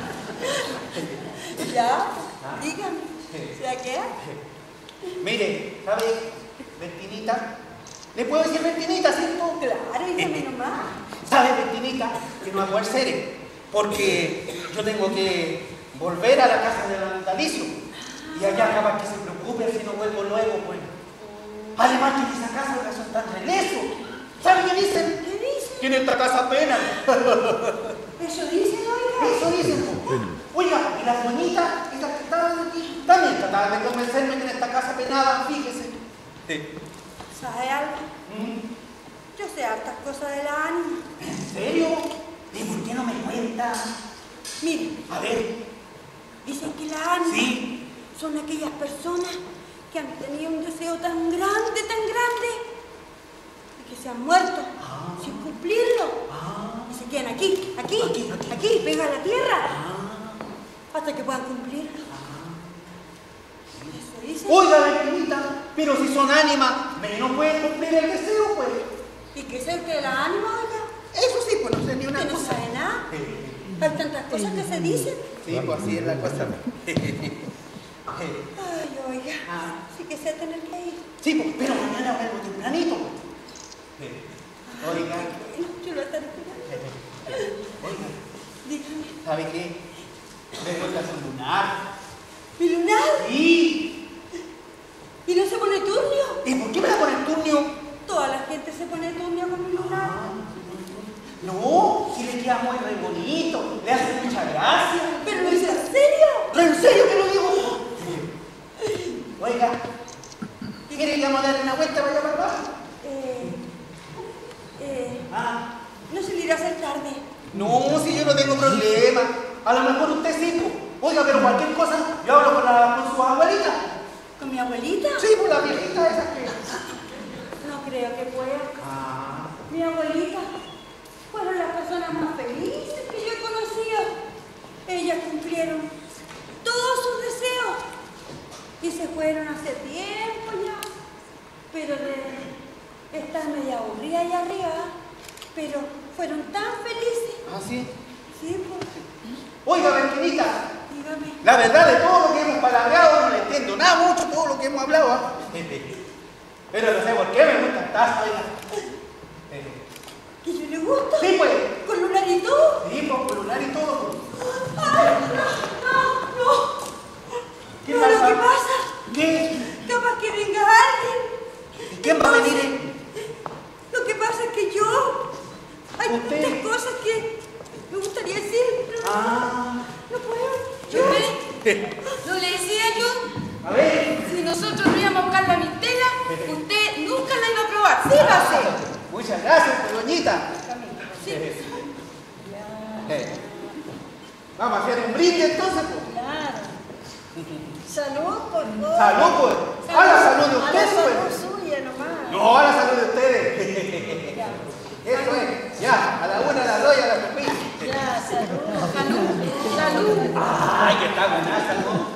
Ya, dígame. ¿Se va a quedar? Mire, ¿sabe? Ventinita. ¿Le puedo decir Ventinita, cierto? Claro, dígame nomás. ¿Sabe, Ventinita? Que no va a poder ser. Porque yo tengo que volver a la casa del natalicio. Y allá capaz que se preocupe si no vuelvo luego, pues. Además que en esa casa los son tan relesos. ¿Sabe qué dicen? ¿Qué dice? Que en esta casa apenas. ¿Eso dicen, oiga? Eso dicen. Oiga, y las bonitas, estas que estaban aquí, también trataban de convencerme que en esta casa penaban, fíjese. ¿Sabe algo? Yo sé hartas cosas del ánima. ¿En serio? ¿Y por qué no me cuenta? Mire, A ver. dicen que la ánima Sí. son aquellas personas que han tenido un deseo tan grande, y que se han muerto sin cumplirlo. Y se quedan aquí, pega a la tierra, hasta que puedan cumplirlo. Eso dicen. Oiga, Ventinita, pero si son ánimas, menos pueden cumplir el deseo, pues. ¿Y qué es el que la ánima, oiga? Eso sí, pues no sé ni una Usted no cosa. sabe nada. Hay tantas cosas que se dicen. Sí, pues así es la cosa. Ay, oiga, sí que sé tener que ir. Sí, pues, pero mañana vuelvo tempranito. Oiga, Bueno, yo lo estaré esperando. oiga, Dígame. ¿sabe qué? Me vuelve a su lunar. ¿Mi lunar? Sí. ¿Y no se pone turnio? ¿Y por qué me da por el turnio? Toda la gente se pone turnio con mi lunar. No, si le queda muy re bonito, le hace mucha gracia. ¿Pero lo dice en serio? ¿Pero en serio que lo digo? Oiga, ¿quiere que vamos a dar una vuelta para allá para abajo? No se le irá a hacer tarde. No, si yo no tengo problema. A lo mejor usted sí, pues. Oiga, pero cualquier cosa, yo hablo con su abuelita. ¿Con mi abuelita? Sí, por la viejita esa que... No creo que pueda. Mi abuelita fueron las personas más felices que yo he conocido. Ellas cumplieron todos sus deseos y se fueron hace tiempo ya. Pero de están media aburridas ahí arriba, pero fueron tan felices. ¿Ah, sí? Sí, pues. Oiga, Bertinita, Dígame. la verdad de todo lo que hemos palabreado, no le entiendo nada mucho todo lo que hemos hablado. ¿Ah? Pero no sé por qué me gusta esta, oiga. ¿Que yo le gusto? Sí, pues. ¿Con lunar y todo? Sí, pues, con lunar y todo. ¡Ay, no! ¿Qué No, pasa? lo que pasa, ¿Qué? capaz que venga alguien. ¿Y quién va a venir? Lo que pasa es que yo... Hay ¿Usted? muchas cosas que me gustaría decir, pero no puedo. Yo no le decía yo, A ver. si nosotros no íbamos a buscar la mistela, usted nunca la iba a probar. Sí va a ser. Muchas gracias, doñita. Sí. Vamos a hacer un brindis entonces, pues. Claro. Salud, por favor. Salud, pues. A la salud de A la ustedes, salud pues. suya nomás. No, a la salud de ustedes. Eso es. Ya, a la una, a las dos y a las tres. Ya, salud. Salud. Ay, que está buenaza, ¿no?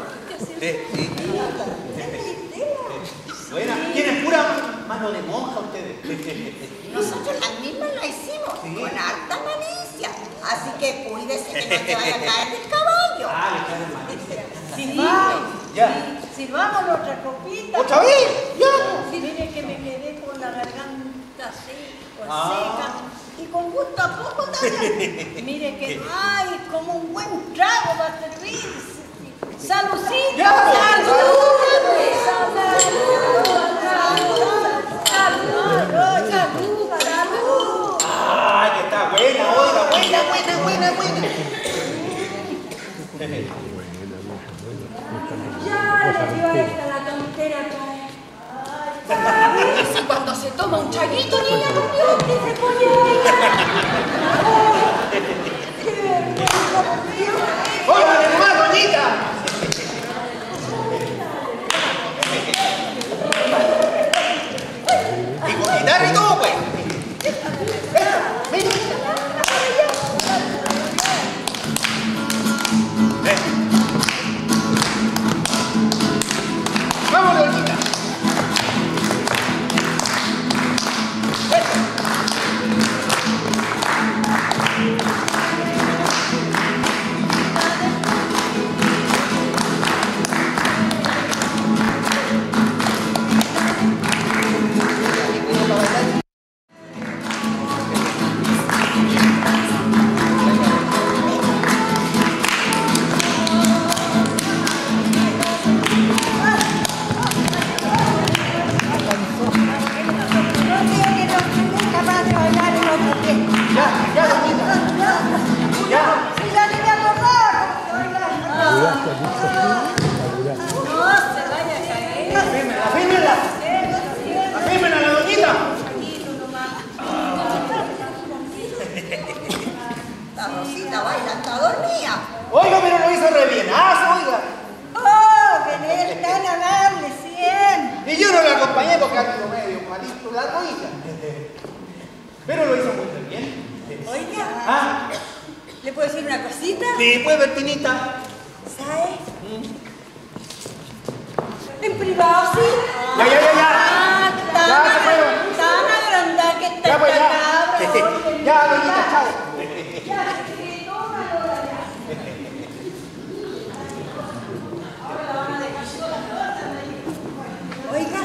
Buena. Tienen pura mano de monja ustedes. Nosotros las mismas la hicimos con harta malicia. Así que cuídese que no te vaya a caer del caballo. Ah, le caen malicia. Sirvamos. Ya. Sirvamos otra copita. ¿Otra vez? Ya. Sí, mire que me quedé con la garganta Ah. seca y con gusto a poco también. Mire que no hay como un buen trago para servirse. ¡Saludcita! Ya, pues. ¡Salud! Ay, que está buena, oiga, buena. Ya le dio a esta la tontera Si cuando se toma un traguito, niña, no que se pone ella. ¡Qué vergüenza, por Dios! ¡Oiga, nomás, doñita! Y con guitarra y todo, pues. Ven. Vamos, doñita. Ya, doñita. Ya. ¡Sí, ya ni me acordaba! No se vaya a caer. Afírmela, la doñita. La Rosita baila hasta dormida. Oiga, pero lo hizo re bienazo, oiga. ¡Oh, Benel, tan amable siempre! Y yo no la acompañé porque ando medio malito la rodilla. Pero lo hizo muy bien. Oiga, ¿Ah? ¿le puedo decir una cosita? Sí, pues, Bertinita. ¿Sabe? En privado, sí. Ya. Ah, Ya, se fueron. tan agrandada que está Ya, pues, esta ya. cabra. Oye, Ya, doñita, chao. Ya, chiquito, tómalo ya. Oiga,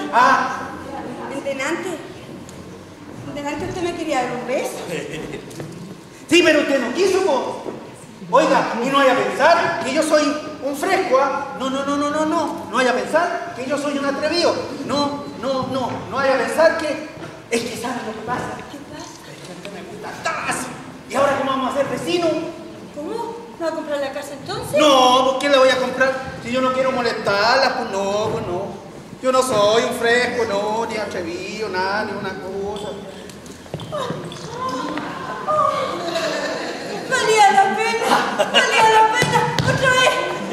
Entenante usted me quería dar un beso. Sí, pero usted no quiso, po. Oiga, y no vaya a pensar que yo soy un fresco, ¿ah? No. No vaya a pensar que yo soy un atrevido. No vaya a pensar que... Es que ¿sabe lo que pasa? ¿Qué pasa? Es que usted me gusta tanto. ¿Y ahora cómo vamos a hacer vecinos? ¿Cómo? ¿No va a comprar la casa entonces? No, ¿por qué la voy a comprar? Si yo no quiero molestarla, pues no. Yo no soy un fresco, no, ni atrevido, nada, ni una cosa. Valía la pena, otra vez.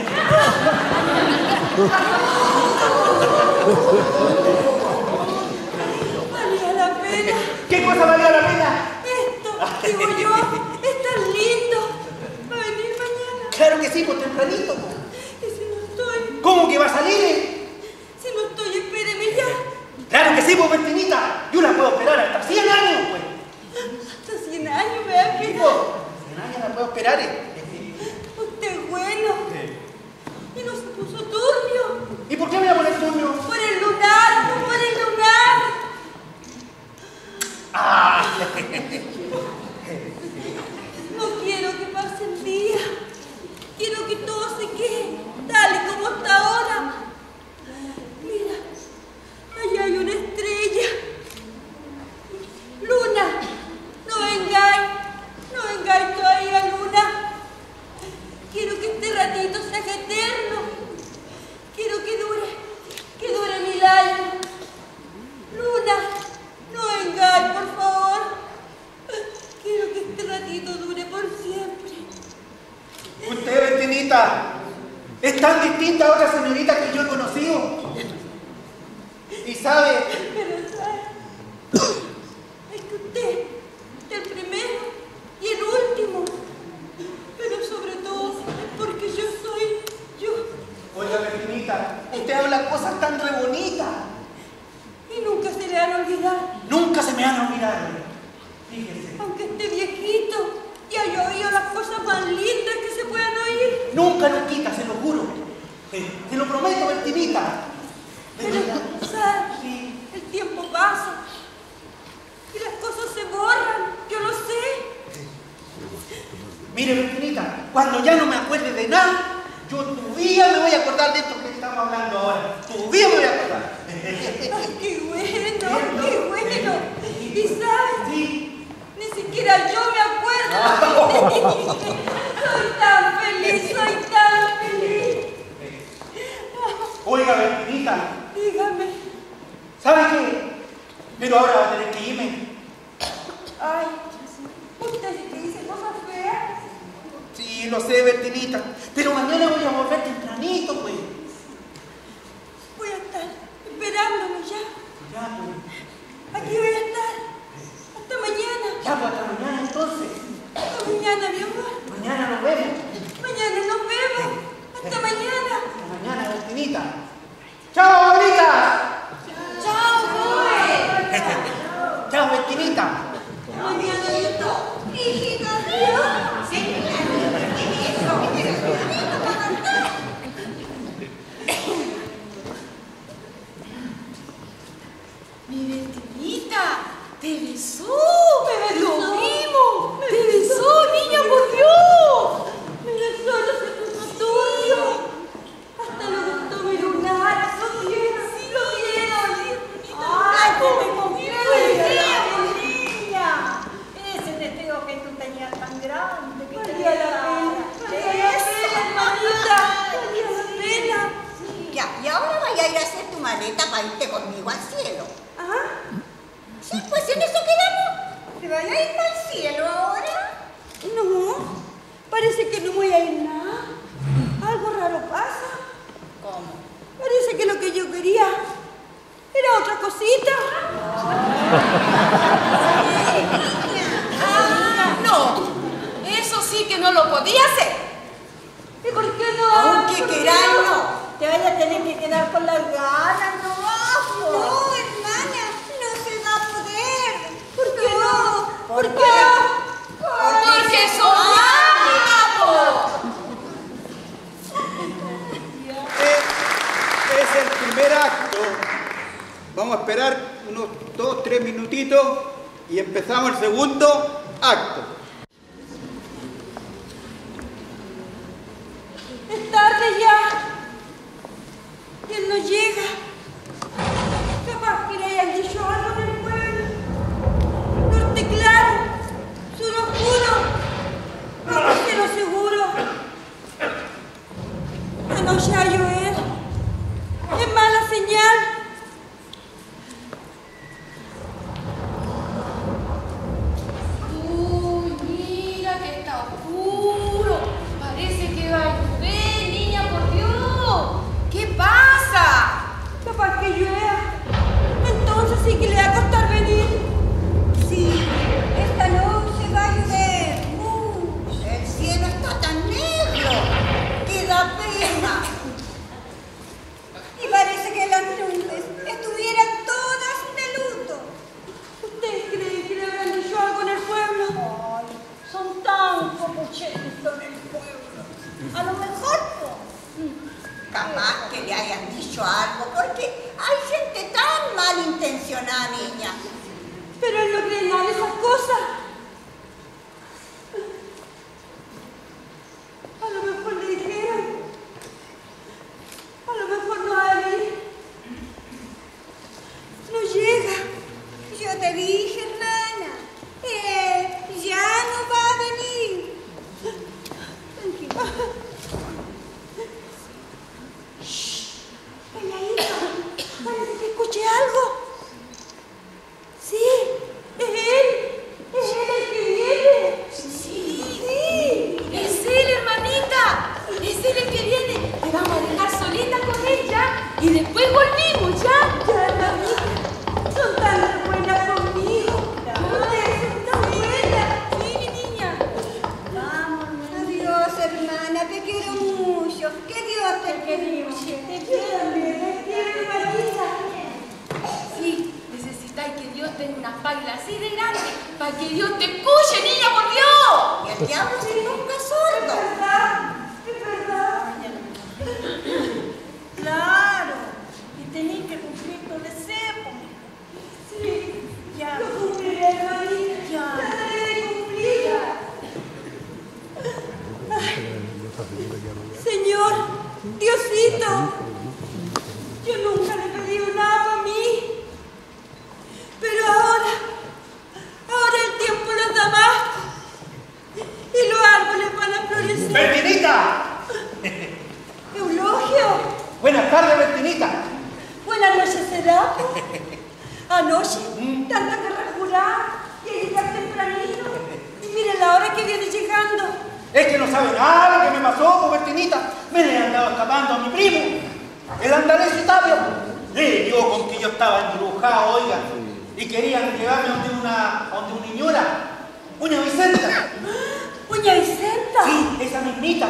Valía la pena. ¿Qué cosa valía la pena? Esto, digo yo, es tan lindo. Va a venir mañana. Claro que sí, pues tempranito. Y si no estoy, ¿Cómo que va a salir? si no estoy, espéreme ya. Claro que sí, pues, Bertinita, yo la puedo esperar hasta 100 años, pues. Hasta 100 años me va a Sí, esperar. pues, 100 años la puedo esperar. Usted es bueno. Y no se puso turbio. ¿Y por qué me voy a poner turbio? Por el lunar, por el lunar. Ah. No quiero que pase el día. Quiero que todo se quede tal y como está ahora. Mira, allá hay una estrella. Luna, no vengáis todavía, Luna. Quiero que este ratito sea eterno. Quiero que dure 1000 años. Luna, no vengáis, por favor. Quiero que este ratito dure por siempre. Usted, Bertinita, es tan distinta a otra señorita que yo he conocido. Y sabe, Pero ¿sabe? Es que usted es el primero y el último. Pero sobre todo es porque yo soy yo. oiga, Bertinita, usted habla cosas tan re bonitas. Y nunca se le van a olvidar. Nunca se me van a olvidar. Fíjese. Aunque esté viejito y haya oído las cosas más lindas que se puedan oír. Nunca nos quita, se lo juro. Te lo prometo, Bertinita. Pero, ¿Verdad? ¿sabes? Sí. El tiempo pasa y las cosas se borran, yo lo sé. Mire, Bertinita, cuando ya no me acuerde de nada, yo todavía me voy a acordar de esto que estamos hablando ahora. Todavía me voy a acordar. Ay, qué bueno. ¿Y sabes? Sí. Ni siquiera yo me acuerdo. Soy tan feliz. Oiga, Bertinita, Dígame. ¿sabe qué? Pero ahora va a tener que irme. Ay, usted sí que dice cosas feas. Sí, lo sé, Bertinita. Pero mañana voy a volver tempranito, pues. Voy a estar esperándome ya. Ya, pues. Aquí voy a estar. Hasta mañana. Ya, pues, hasta mañana entonces. Hasta mañana, mi amor. Mañana nos vemos. Mañana nos vemos. Hasta mañana. Hasta mañana, Bertinita. ¡Chao, bonita! Chao, joven. ¡Chao, Bertinita! Mañana yo Hijito, sí, Mi Bertinita, te besó. Me besó. Lo vimos. Te besó, niña, por Dios. Me besó, no se puso tuyo. Hasta lo gustó mi lunar. ¿Lo vieron? Sí, lo vieron. Ay, te confío, niña. ese deseo que tú tenías tan grande que Valía la pena, hermanita. Valía la pena. Ya, y ahora vaya a ir a hacer tu maleta para irte conmigo al cielo. ¿Ah? Sí, pues en eso quedamos. ¿Te vaya a ir al cielo ahora? No, parece que no voy a ir nada. Algo raro pasa. ¿Cómo? Parece que lo que yo quería era otra cosita. Ah, no. Eso sí que no lo podía hacer. ¿Y por qué no? Aunque ¿Por qué queráis, no? no. Te vaya a tener que quedar con las ganas, no bajo. No, hermana, no se va a poder. ¿Por qué no? ¿Por qué qué? no? Porque son guapos. Es el primer acto. Vamos a esperar unos 2-3 minutitos y empezamos el segundo acto. Es tarde ya. Y él no llega. Capaz que le hayan dicho algo en el pueblo. Norte claro, sur oscuro, bajo cielo seguro. Anoche a llover. Es mala señal. Uy, mira que está oscuro. Parece que va a llover, A lo mejor, capaz que le hayan dicho algo, porque hay gente tan malintencionada, niña. Pero él no cree nada de esas cosas. A lo mejor le dijeron. A lo mejor no va a venir. No llega. Yo te dije, hermana, ya no va a venir. Tranquila. Shh. Calladita. Parece que escuché algo. Sí, es él. Es él el que viene. Sí, es él, hermanita. Es él el que viene. Te vamos a dejar solita con ella y después volvimos, ¿ya? Ya, hermanita. Son tan buenas conmigo. Ay, son tan buenas. Sí, mi niña. Vamos, adiós, hermana, te quiero mucho. Que Dios te queremos. Te quiero, hermanita. Sí, necesitáis que Dios tenga una paila así de grande para que Dios te escuche, niña, por Dios. Y el diablo se nunca Es sordo. verdad, es verdad. Claro. Y tenéis que cumplir tu deseo. Sí, Ya. lo cumpliré, hermanita. Ya. Trataré de cumplir. Señor, Diosito, yo nunca le he pedido nada para mí, pero ahora el tiempo los da más y los árboles van a florecer. ¡Bertinita! Eulogio, Buenas tardes, Bertinita. buenas noches será. Anoche, tanta guerra jurada y a llegar tempranito. Y miren la hora que viene llegando. Es que no sabe nada lo que me pasó con Bertinita. Me le he andado escapando a mi primo, el andalés Octavio. Le dio con que yo estaba embrujado, oiga, y querían llevarme a donde una niñora, Uña Vicenta. Uña Vicenta. Sí, esa mismita.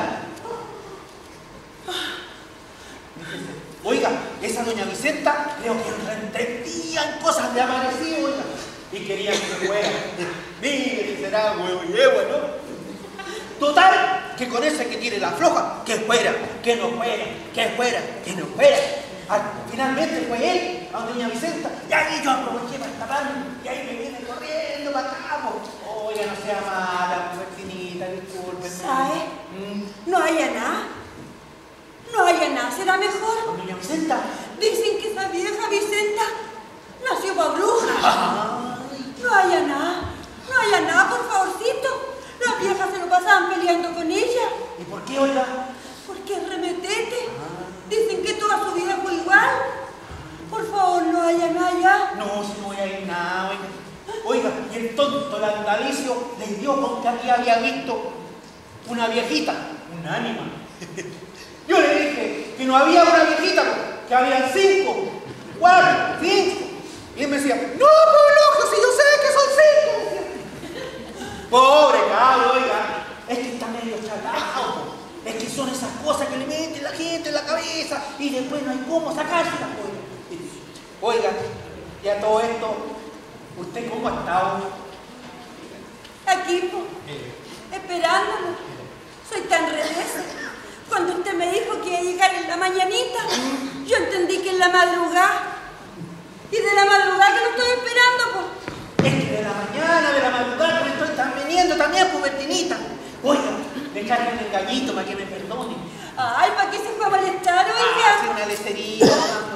Oiga, esa doña Vicenta creo que entendían cosas de amanecido, oiga, y quería que me fuera. Mire, será huevo y yegua, ¿no? Total, que con ese que tiene la floja, que fuera, que no fuera, que fuera, que no fuera. Finalmente fue él, a doña Vicenta, y ahí yo aproveché para escaparme, y ahí me viene corriendo para acá. Oiga, no sea mala, Bertinita, discúlpeme. ¿Sabe? No haya nada. No haya nada, será mejor. Doña Vicenta. Dicen que esa vieja Vicenta nació para bruja. No haya nada, por favorcito. Las viejas se lo pasaban peleando con ella. ¿Y por qué, oiga? Porque es remetete. Dicen que toda su vida fue igual. Por favor, no haya nada ya. No, si no voy a ir nada, oiga. Oiga, y el tonto, el andalicio, le dio con que aquí había visto una viejita, un ánima. Yo le dije que no había una viejita, que habían 5, 4, 5. Y él me decía, no, Eulogio, si yo sé que son 5. Pobre cabro, oiga, es que está medio chalado. Es que son esas cosas que le meten la gente en la cabeza y después no hay cómo sacárselas, oiga. Oiga, y a todo esto, ¿usted cómo ha estado? Aquí, esperándolo. Soy tan revés. Cuando usted me dijo que iba a llegar en la mañanita, yo entendí que en la madrugada. Y de la madrugada que lo estoy esperando, pues. Es que de la mañana, de la madrugada, que me estoy viniendo también, pues, Bertinita. Oiga, le traje un engañito para que me perdone. Ay, ¿para qué se fue a molestar, Hace oiga? una lecerita.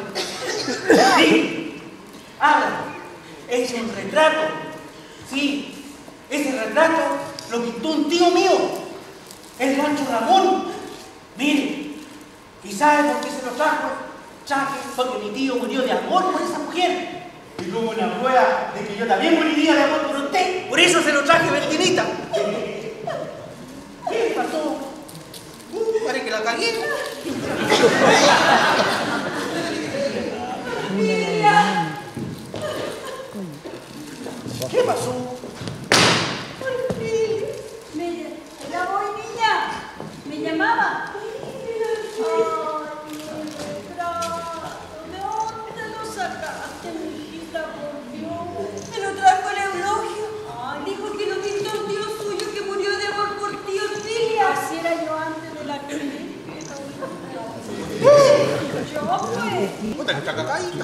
Sí, habla. Es un retrato. Sí, ese retrato lo pintó un tío mío, el Rancho Ramón. Mire, ¿y sabe por qué se lo trajo? Porque mi tío murió de amor por esa mujer. Y como una prueba de que yo también moriría de amor por usted. Por eso se lo traje, Bertinita. ¿Qué pasó? Parece que la cagué. ¿Qué pasó? Por fin. Ya voy, niña. Me llamaba. Ay, ¿de dónde lo sacaste, mijita, por Dios? Me lo trajo el Eulogio. Dijo que lo pintó un tío suyo que murió de amor por ti, Otilia. Así era yo antes de la pues. Puta que está cacaíta.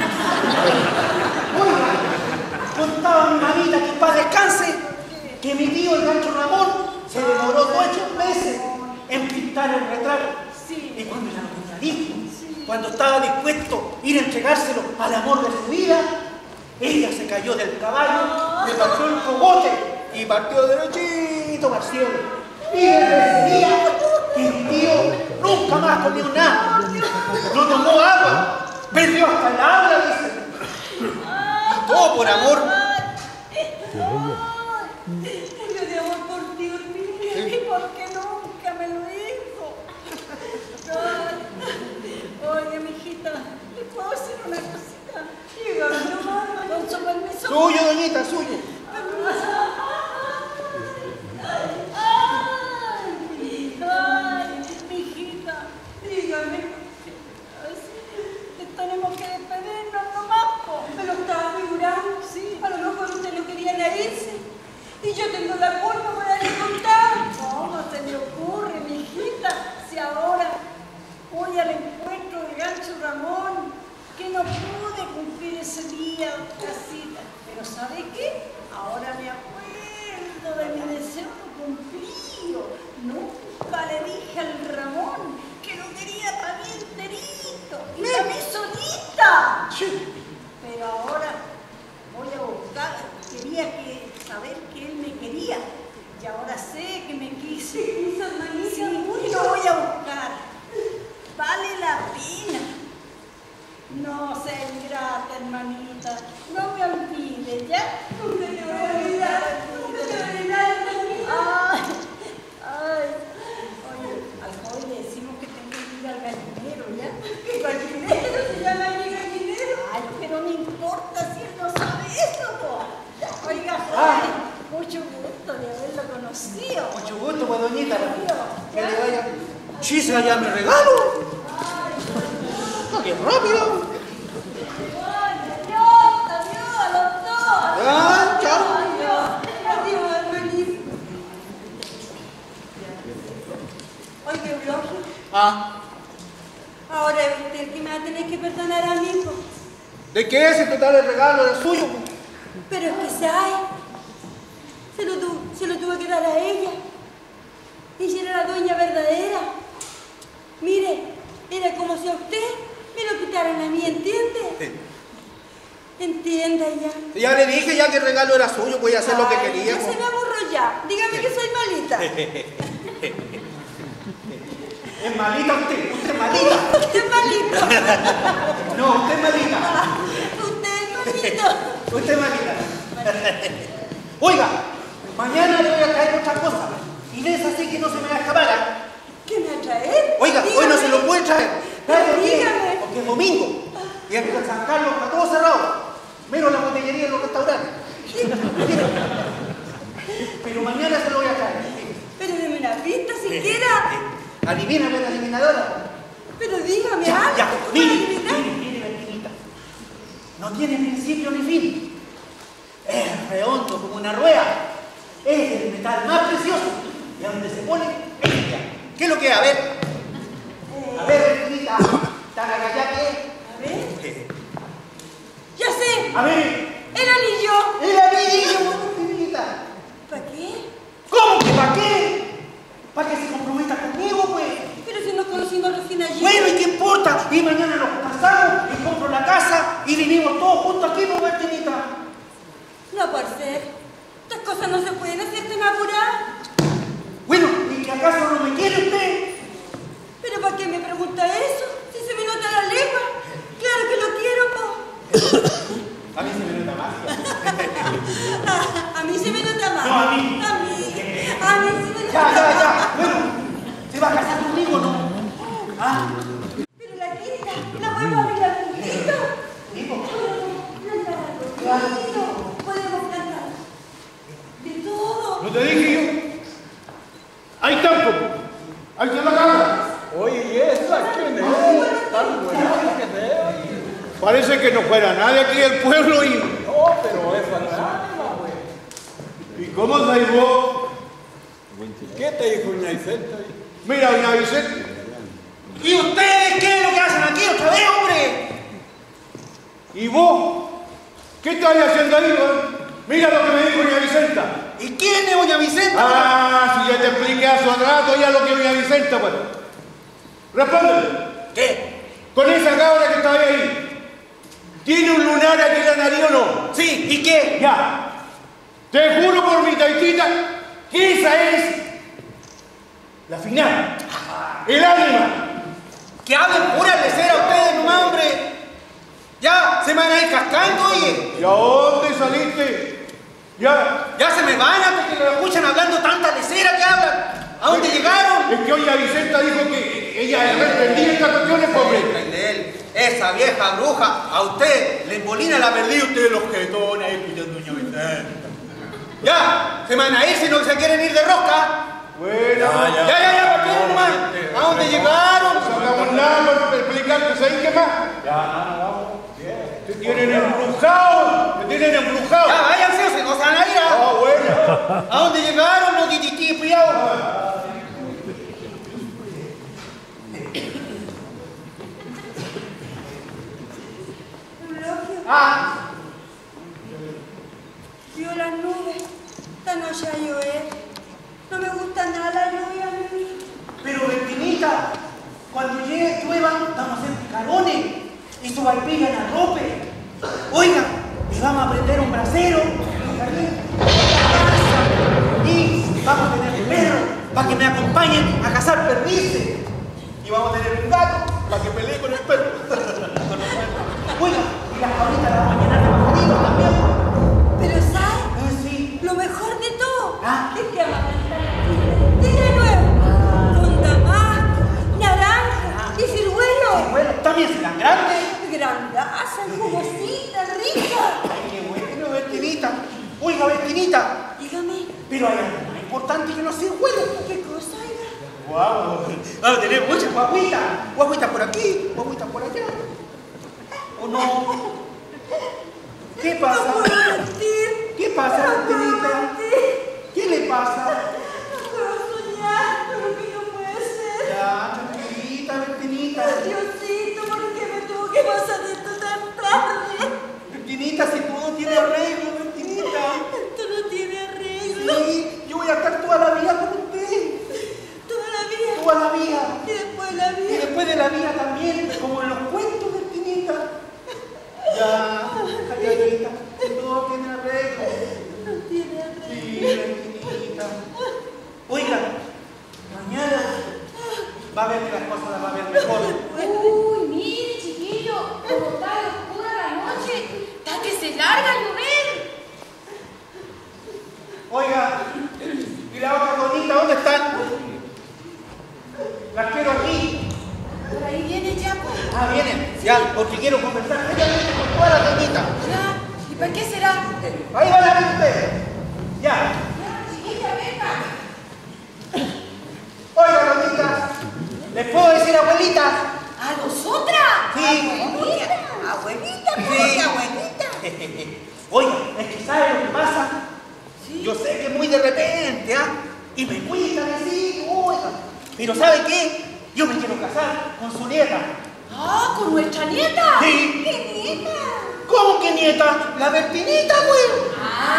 Oiga, contaba mi mamita que en paz descanse que mi tío, el Gancho Ramón, se demoró 8 meses en pintar el retrato. Sí. Y cuando ya no tenía disco, cuando estaba dispuesto a ir a entregárselo al amor de su vida, ella se cayó del caballo, le partió el cogote y partió derechito para el cielo. Y desde ese día, que mi tío nunca más comió nada, no tomó agua, perdió hasta el habla, dice. Y todo por amor. Murió de amor por ti, Urpilio. ¿Y por qué nunca me lo dijo? Oye, mijita, ¿le puedo decir una cosita? Dígame nomás, con su permiso. Suyo, doñita, suyo. Ay, mijita, dígame. Tenemos que despedirnos nomás, po. Me lo estaba figurando, sí. A lo mejor usted no quería irse. Y yo tengo la culpa por haberle contado. ¿Cómo se me ocurre, mijita? Si ahora voy al encuentro de Gancho Ramón, que no pude cumplir ese día la cita. Pero ¿sabe qué? Ahora me acuerdo de mi deseo no cumplido. Nunca le dije al Ramón que lo quería tan enterito y a mí solita. Pero ahora voy a buscar, quería saber que él me quería y ahora sé que me quiso. Sí, y lo voy a buscar. Vale la pena. No sea ingrata, hermanita. No me olvides, ¿ya? Nunca te voy a olvidar. Nunca te voy a olvidar, hermanita. Ay. Oye, al joven le decimos que tengo que ir al gallinero, ¿ya? ¿Qué gallinero? Se llama mi gallinero. Ay, pero no importa si él no sabe eso, po. Oiga, joven, mucho gusto de haberlo conocido. Mucho gusto, pues, doñita. Que le vaya. Chisa, ya me regalo. ¡Qué rápido! Adiós, a los dos. Ah, chao. Adiós, hermanito. Oye, Eulogio. Ahora es usted el que me va a tener que perdonar a mí, po. ¿De qué es el total el regalo del suyo? Pero es que sabe, se lo tuve que dar a ella. Ella era la dueña verdadera. Mire, era como si a usted me lo quitaran a mí, ¿entiende? Sí. Entienda ya. Ya le dije ya que el regalo era suyo, voy a hacer lo que quería. Ya se me aburro ya. Dígame que soy malita. Es malita usted es malita. Usted es malito. No, usted es malita. Usted es malito. Usted es malita. Oiga, mañana le voy a traer otra cosa. Y de esa sí que no se me va a escapar. ¿Qué me va a traer? Oiga, hoy no se lo puede traer. Pero dígame. Porque es domingo. Y en San Carlos está todo cerrado. Menos la botellería y los restaurantes. Pero mañana se lo voy a traer. Pero deme una pista siquiera. Adivíname la adivinadora. Pero dígame Ya, algo. ya, ¿Cómo mire, adivinar? mire, Bertinita. No tiene principio ni fin. Es redondo como una rueda. Es el metal más precioso. Y a donde se pone, ella. ¿Qué es lo que es? A ver. A ver, Bertinita. ¿Tagagayá qué es? A ver. Ya sé. A ver. El anillo. El anillo, Bertinita. ¿Para qué? ¿Cómo que para qué? ¿Para que se comprometa conmigo, pues? Pero si nos conocimos recién ayer. Bueno, ¿y qué importa? Y mañana nos casamos y compro la casa y vivimos todos juntos aquí, ¿no, Bertinita? No puede ser. Estas cosas no se pueden hacer tan apuradas. Bueno, ¿y que acaso no me quiere usted? ¿Pero para qué me pregunta eso? Si se me nota la lengua. Claro que lo quiero, po. A mí se me nota más. A mí se me nota más. No, a mí. A mí se me nota Ya. Bueno, ¿se va a casar conmigo o no? ¿Ah? Pero la quinta, la podemos arreglar juntito. ¿Digo? Podemos cantar. De todo. ¿No te dije yo? Ahí tampoco. Ahí está la cámara. Oye, ¿y esa quién es? Tan buena que te. Parece que no fuera nadie aquí del pueblo y... No, pero es fantasma, güey. ¿Y cómo se vos? ¿Qué te dijo doña Vicenta? Mira, doña Vicente, ¿Y ustedes qué es lo que hacen aquí otra vez, hombre? ¿Y vos? ¿Qué estás haciendo ahí, weón? Mira lo que me dijo doña Vicenta. ¿Y quién es doña Vicenta? Ah, si ya te expliqué hace un rato ya lo que es doña Vicenta, pues. Respóndeme. ¿Qué? Con esa cabra que está ahí, ¿tiene un lunar aquí en la nariz o no? Sí, ¿y qué? Ya. Te juro por mi taitita que esa es la final. El ánima. Que hablen pura lecera ustedes, nomás, hombre. Ya, se me van a ir cascando, oye. ¿Y a dónde saliste? Ya se me van a porque lo escuchan hablando tanta lecera que hablan. ¿A dónde llegaron? Es que hoy la Vicenta dijo que ella reprendía estas cuestiones, pobre. Esa vieja bruja, a usted le embolina la perdida, ustedes los jetones ahí escuchando doña Vicenta. Ya, se me van a ir si no se quieren ir de rosca. Bueno, Ya, ¿para qué nomás? ¿A dónde llegaron? No sacamos nada para explicarte, ¿sabes qué más? Vamos. Te tienen embrujado, Ya, váyanse, o se no se van a ir. Ah, bueno. ¿A dónde llegaron los titití priados? Vio las nubes. Esta noche a llover. No me gusta nada la lluvia a mí. Pero, Bertinita, cuando llegue llueva, vamos a hacer picarones y su vaipilla en arrope. Oiga, y vamos a prender un brasero y vamos a tener perros para que me acompañen a cazar perdices. Y vamos a tener un gato para que pelee con el perro. Oiga, y las cabritas las vamos a llenar de pajaritos también. Pero ¿sabes? Sí. Lo mejor de todo ¿Ah? es que vamos a estar aquí de nuevo. Con damasco, naranja y ciruelo. Bueno, también serán grandes. Grandaza, jugosita, rica. Ay, qué bueno, Bertinita. Oiga, Bertinita. Dígame, Pero hay algo más importante que los ciruelos. ¿qué cosa, oiga? ¡Guau! Vamos a tener muchas guaguitas. Guaguitas por aquí, guaguitas por allá. ¿O no? ¿Qué pasa? No puedo mentir. ¿Qué pasa, No puedo Bertinita? mentir. ¿Qué le pasa? No puedo soñar, pero que no puede ser. Ya, tranquilita, Bertinita. Diosito, ¿por qué me tuvo que pasar esto tan tarde? Bertinita, si todo tiene arreglo, Bertinita. Esto no tiene arreglo. Sí, yo voy a estar toda la vida con usted. Toda la vida. Toda la vida. Y después la Y vida. después de la vida también, como en los cuentos, Bertinita. Ya, calladita, que todo tiene arreglo. No tiene Sí, arreglo. Bertinita. Oiga, mañana va a ver que las cosas las va a ver mejor. Uy, mire, chiquillo, como está oscura la noche, está que se larga a llover. Oiga, ¿y la otra bonita dónde están? Las quiero aquí. Por ahí viene ya, pues. Ah, vienen, ya, porque quiero conversar seriamente con todas las bonitas. Ya, ¿y para qué será? Ahí van a ver ustedes. Ya. Ya, chiquilla, venga. Oiga, bonitas, ¿les puedo decir abuelita? ¿A nosotras? Sí. Abuelita, ¿cómo Sí. que abuelita? Oiga, es que ¿sabe lo que pasa? Yo sé que es muy de repente, ¿ah? Y me cuesta decir, oiga. Pero ¿sabe qué? Yo me quiero casar con su nieta. Ah, ¿con nuestra nieta? Sí. ¿Qué nieta? ¿Cómo que nieta? La Bertinita, güey.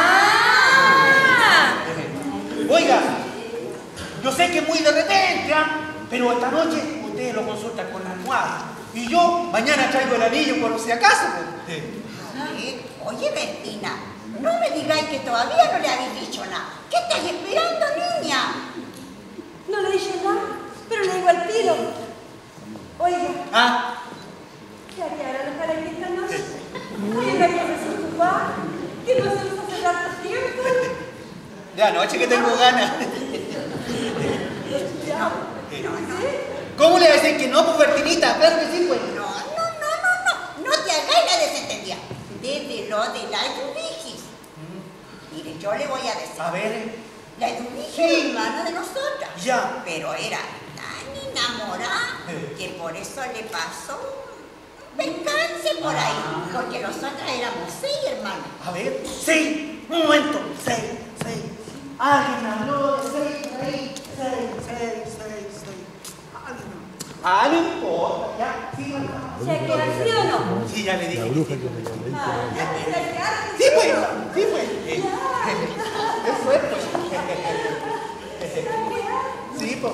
Ah. Oiga, yo sé que es muy de repente, ¿ah? Pero esta noche ustedes lo consultan con la almohada. Y yo mañana traigo el anillo por si acaso. Pues. Oye, Bertina, no me digáis que todavía no le habéis dicho nada. ¿Qué estás esperando, niña? No le dije nada, pero le digo al tiro. Oiga, ¿Ah? ya que ahora los para que esta noche. Hay una cosa sin tu papá que no se nos hace tanto tiempo. De anoche que tengo ganas. Ya. ¿Cómo le decís que no, pues, Bertinita? Claro que sí, pues. No te hagáis la desentendida. Desde lo de la Eduvigis. Mire, yo le voy a decir. A ver. La Eduvigis Sí. es hermana de nosotras. Ya. Pero era tan enamorada que por eso le pasó un percance por ahí. Porque nosotras éramos 6 hermanas. A ver. Sí. Un momento. 6. Alguien habló de 6 por ahí. 6. Alguien. Ah, no importa, ya. Sí, ¿Se queda así o no? sí, ya le dije. Ah, ya te sacaron. Sí, pues. Sí, pues. Eso es, pues. Sí, pues.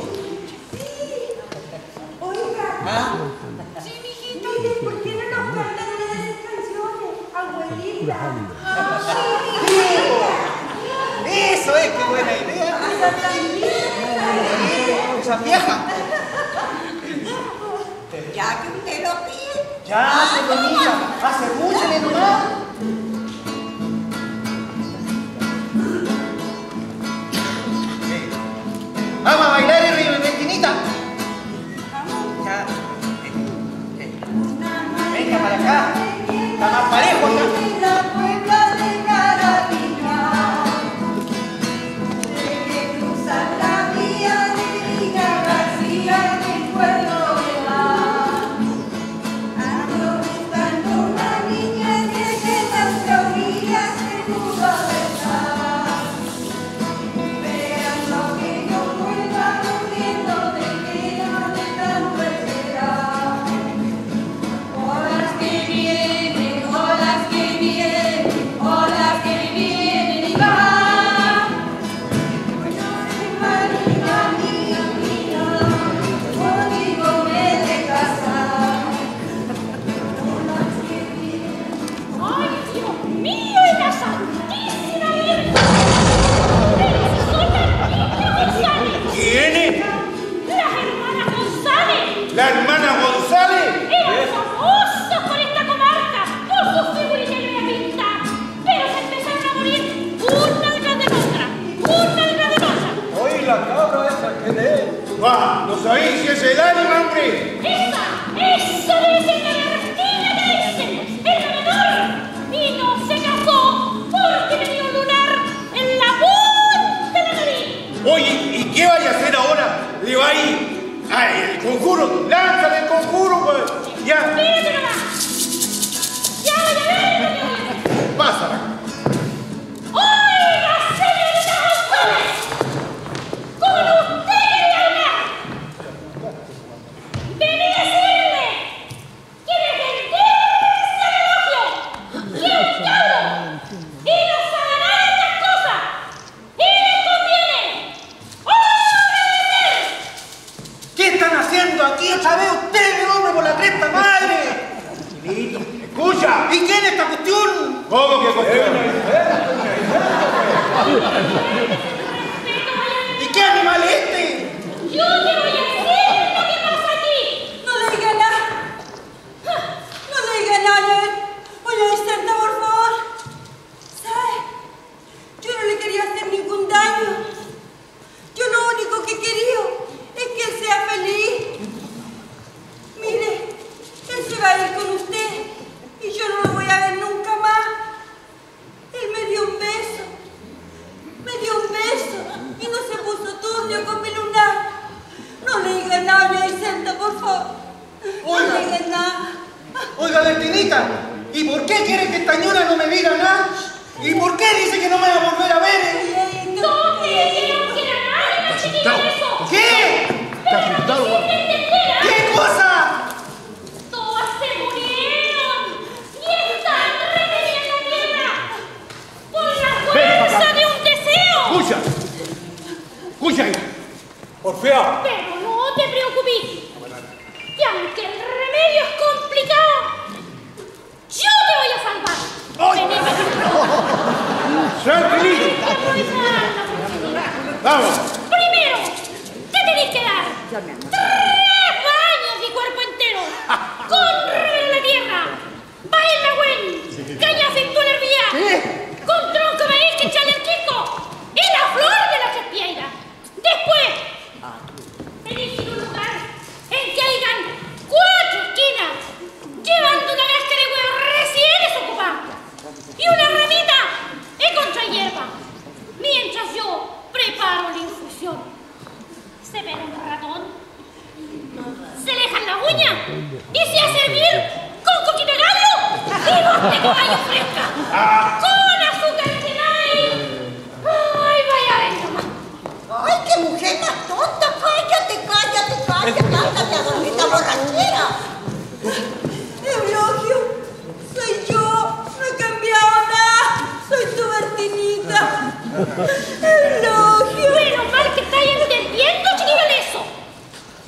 Oiga. Ah. Sí, mijito, ¿y por qué no nos cantan una de esas canciones? Abuelita. Sí, mijita. Eso es, qué buena idea. Esa también. Esa vieja. Ya que usted lo pide. Ya, señorita, hace mucho de nomás. Vamos a bailar el río, Ventinita. Ya. Venga para acá. Está más parejo acá. La puebla de Carabina, de que cruzar la vía de Villa García en el pueblo de Mar. Ando buscando una niña que de las orillas seguro de estar. Esperando que yo vuelva corriendo de pena de tanto esperar. Horas que vienen, horas que vienen, horas que vienen y van. Marina mía, mía, conmigo me he de casar. Horas que vienen. ¡Ay, Dios mío! ¡Es la Santísima Virgen! ¡Pero si son las niñas González! ¿Quién es? ¡Las hermanas González! ¿La hermana González? Eran famosos por esta comarca, por sus figuritas y la pinta. Pero se empezaron a morir una detrás de otra, una detrás de otra. Oye, la cabra esa que de él. Va, ¿no sabéis si es el ánima, hombre? ¡Esa debe ser la Ernestina Tyson, es la menor! Y no se casó porque tenía un lunar en la punta de la nariz. Oye, ¿y qué vaya a hacer ahora? ¿Le va a ir? ¡Ay, el conjuro! ¡Lánzale el conjuro, pues! ¡Ya! ¡Mírate nomás! ¡Ya voy a ver! ¡Pásala! ¡Oiga, señorita González! ¡Con usted quería hablar! ¡Vení a decirle! ¡Quiere venderse al elogio! ¡Que es un cabro! ¡Y no sabe nada de estas cosas! ¡Y les conviene! ¡Obedecer! ¿Qué están haciendo aquí otra vez ustedes, hombre, por la cresta madre? Tranquilito. ¡Escucha! ¿Y qué es esta cuestión? ¿Cómo que cuestión? ¿Y qué animal es este? ¡Yo te voy a decir lo que pasa aquí! No le diga nada. No le diga nada. Oye, Vicenta, por favor. ¿Sabe? Yo no le quería hacer ningún daño. Yo lo único que quería es que él sea feliz. Mire, él se va a ir con usted y yo no lo voy a ver nunca más. Él me dio un beso. Me dio un beso y no se puso turbio con mi lunar. No le diga nada, Vicenta, por favor. No Oiga. le diga nada. Oiga, Ventinita, ¿y por qué quiere que esta ñora no me diga nada? ¿Y por qué dice que no me va a volver a ver? ¡No te dijeron que era nadie, no chiquillo eso! ¿Qué? ¡Pero no quisiste entender! ¿Qué cosa? ¡Todas se murieron! ¡Y están retenidas en la tierra! ¡Por la fuerza de un deseo! ¡Escucha! ¡Escucha! Porfía. Pero no te preocupes, que aunque el remedio es complicado, yo te voy a salvar. Vení, ¡Tranquilito! aprovechar la oportunidad. ¡Vamos! Primero, te tenéis que dar 3 baños de cuerpo entero, con revelo en la tierra, baila güey, cañazo en tu nervía, con tronco de maíz que echarle al quisco y la flor de la chespieira. Después, tenéis que ir a un lugar en que hayan 4 esquinas, llevando una cáscara de huevo recién desocupada y una ramita y contra hierba, mientras yo preparo la infusión. Se ve un ratón, se dejan la uña y se hace hervir con coquita de gallo y voz de caballo fresca, con azúcar que hay. Ay, vaya a ver nomás. Ay, qué mujer más tonta. Cállate, cállate, cállate. Cállate a dormir.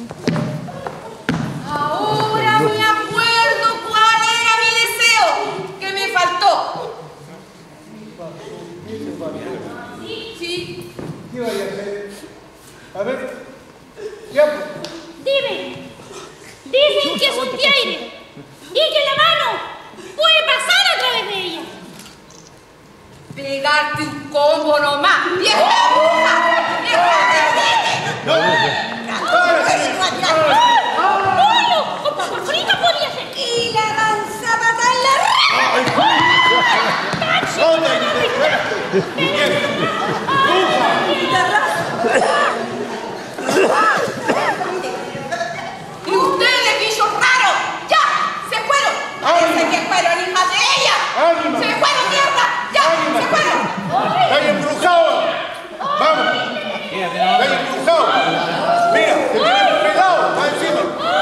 Ahora me acuerdo cuál era mi deseo que me faltó. Sí. ¿Qué vaya a hacer? A ver, ya pues. Dime, dicen que es un tiaire y que la mano puede pasar a través de ella. Pegarte un combo nomás. ¡Vieja bruja! ¡Vieja ¡Bueno! ¡Con papas fritas podría ser! Y la manzapata en la ¡Y ustedes, bichos raros! ¡Ya! ¡Se fueron! ¡Parece que fueron hijas de ella! ¡Ánimo! ¡Se fueron, mierda! ¡Ya! ¡Se fueron! ¡Está embrujado! ¡Vamos! ¡Está embrujado! ¡Mira! ¡Te tienen pegado! ¡Va encima!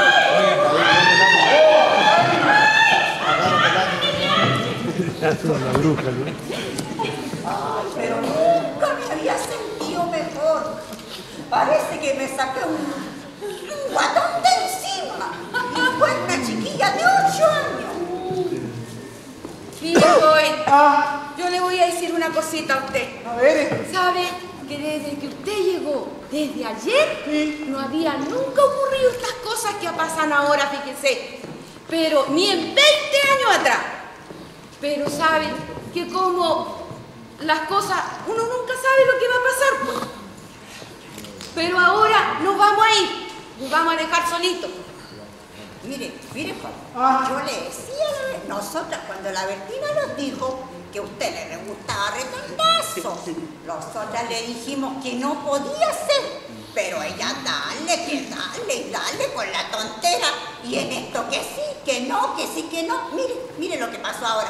La bruja, ¿no? Ay, pero nunca me había sentido mejor. Parece que me saqué un guatón de encima. Y fue una chiquilla de 8 años. Mire, joven, yo le voy a decir una cosita a usted. A ver. ¿Sabe que desde que usted llegó, desde ayer, no había nunca ocurrido estas cosas que pasan ahora, fíjese? Pero ni en 20 años atrás. Pero saben que como las cosas, uno nunca sabe lo que va a pasar, pues. Pero ahora nos vamos a ir, nos vamos a dejar solitos. Mire, Juan, yo le decía, nosotras cuando la Bertina nos dijo que a usted le gustaba retondazo, nosotras le dijimos que no podía ser, pero ella dale con la tontera, y en esto que sí, que no, que sí, que no. Mire lo que pasó ahora.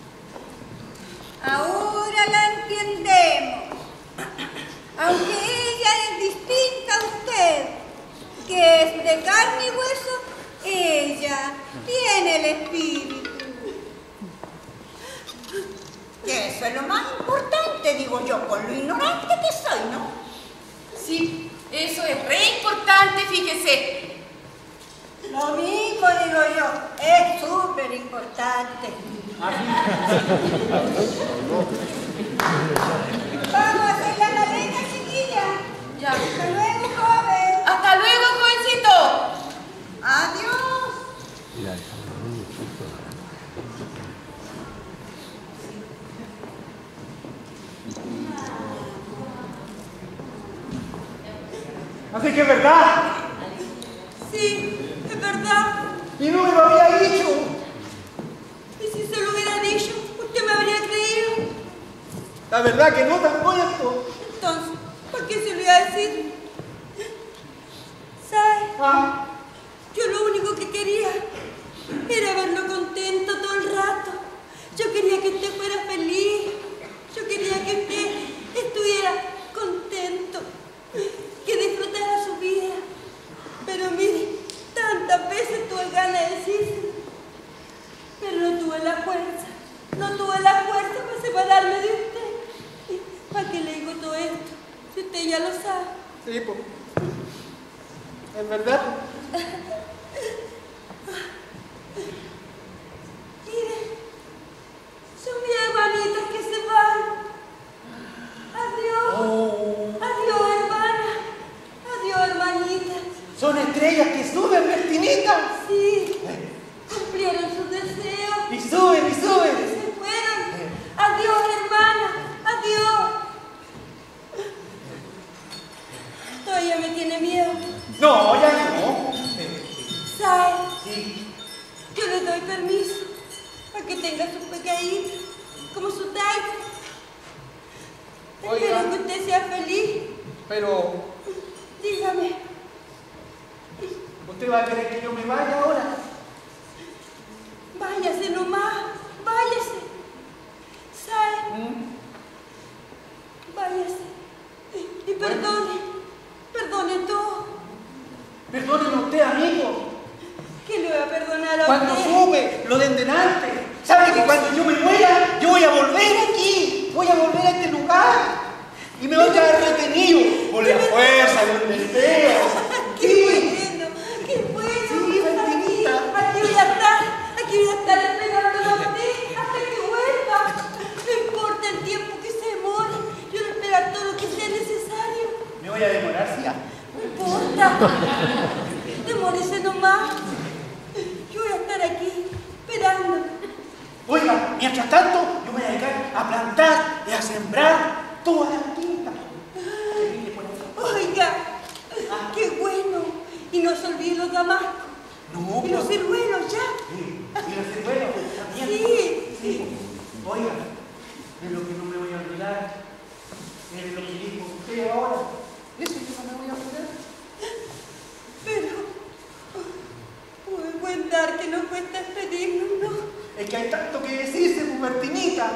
Ahora la entendemos. Aunque ella es distinta a usted, que es de carne y hueso, ella tiene el espíritu. Que eso es lo más importante, digo yo, con lo ignorante que soy, ¿no? Sí, eso es re importante, fíjese. Lo mismo digo yo, es súper importante. Vamos a hacer la cadena, chiquilla. Ya. Hasta luego, joven. Hasta luego, jovencito. Adiós. Así que es verdad. Sí, es verdad. Y no me lo había dicho. Y si se lo hubiera dicho, usted me habría creído. La verdad que no tan bueno. Entonces, ¿por qué se lo iba a decir? ¿Sabe? Yo lo único que quería era verlo contento todo el rato. Yo quería que usted fuera feliz. Yo quería que usted estuviera contento, que disfrutara su vida. Pero mire, tantas veces tuve ganas de decírselo, pero no tuve la fuerza para separarme de usted. ¿Para qué le digo todo esto? Si usted ya lo sabe. Sí, pues. Es verdad. Mire, son mis hermanitas que se van. Adiós. Adiós, hermana. Adiós, hermanitas. Son estrellas que suben, Bertinita. Sí, cumplieron sus deseos. Y suben, y Y suben. se fueron. Adiós, hermana. Adiós. Todavía me tiene miedo. No, ya no. ¿Sabe? Sí. Yo le doy permiso para que tenga su pecadito, como su taita. Oiga. Espero que usted sea feliz. Pero, Dígame. ¿usted va a querer que yo me vaya ahora? Váyase nomás. Váyase. ¿Sabe? Váyase. Y perdone. Perdone todo. Perdóneme usted, amigo. ¿Qué le voy a perdonar a Cuando usted? supe lo de delante, ¿sabe que cuando yo me muera, yo voy a volver aquí? Voy a volver a este lugar. Y me voy a quedar retenido por la fuerza del deseo. ¡Qué bueno! nomás. Yo voy a estar aquí esperando. Oiga, mientras tanto, yo me voy a dedicar a plantar y a sembrar todas las tintas. Oiga, qué bueno. Y no se olviden los damascos. No, y los ciruelos ya. Sí, y los ciruelos también. Sí. Sí. Oiga, de lo que no me voy a olvidar es lo que dijo usted ahora. Eso yo no me voy a olvidar. Pero, buen cuentar que no cuesta despedirnos, ¿no? Es que hay tanto que decirse, pues, Martinita.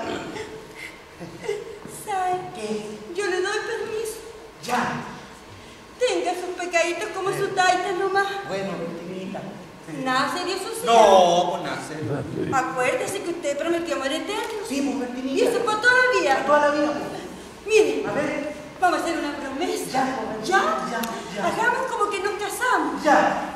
¿Sabe? ¿Qué? Yo le doy permiso. Ya. Tenga sus pecaditos como su taita nomás. Bueno, Martinita. Nada serio social. No, pues nada serio. Acuérdese que usted prometió amor eterno. Sí, pues, Martinita. Y eso para toda la vida. Para toda la vida. Miren, A ver. vamos a hacer una promesa. Ya, ¿Ya? ya. Hagamos como que nos casamos. Ya.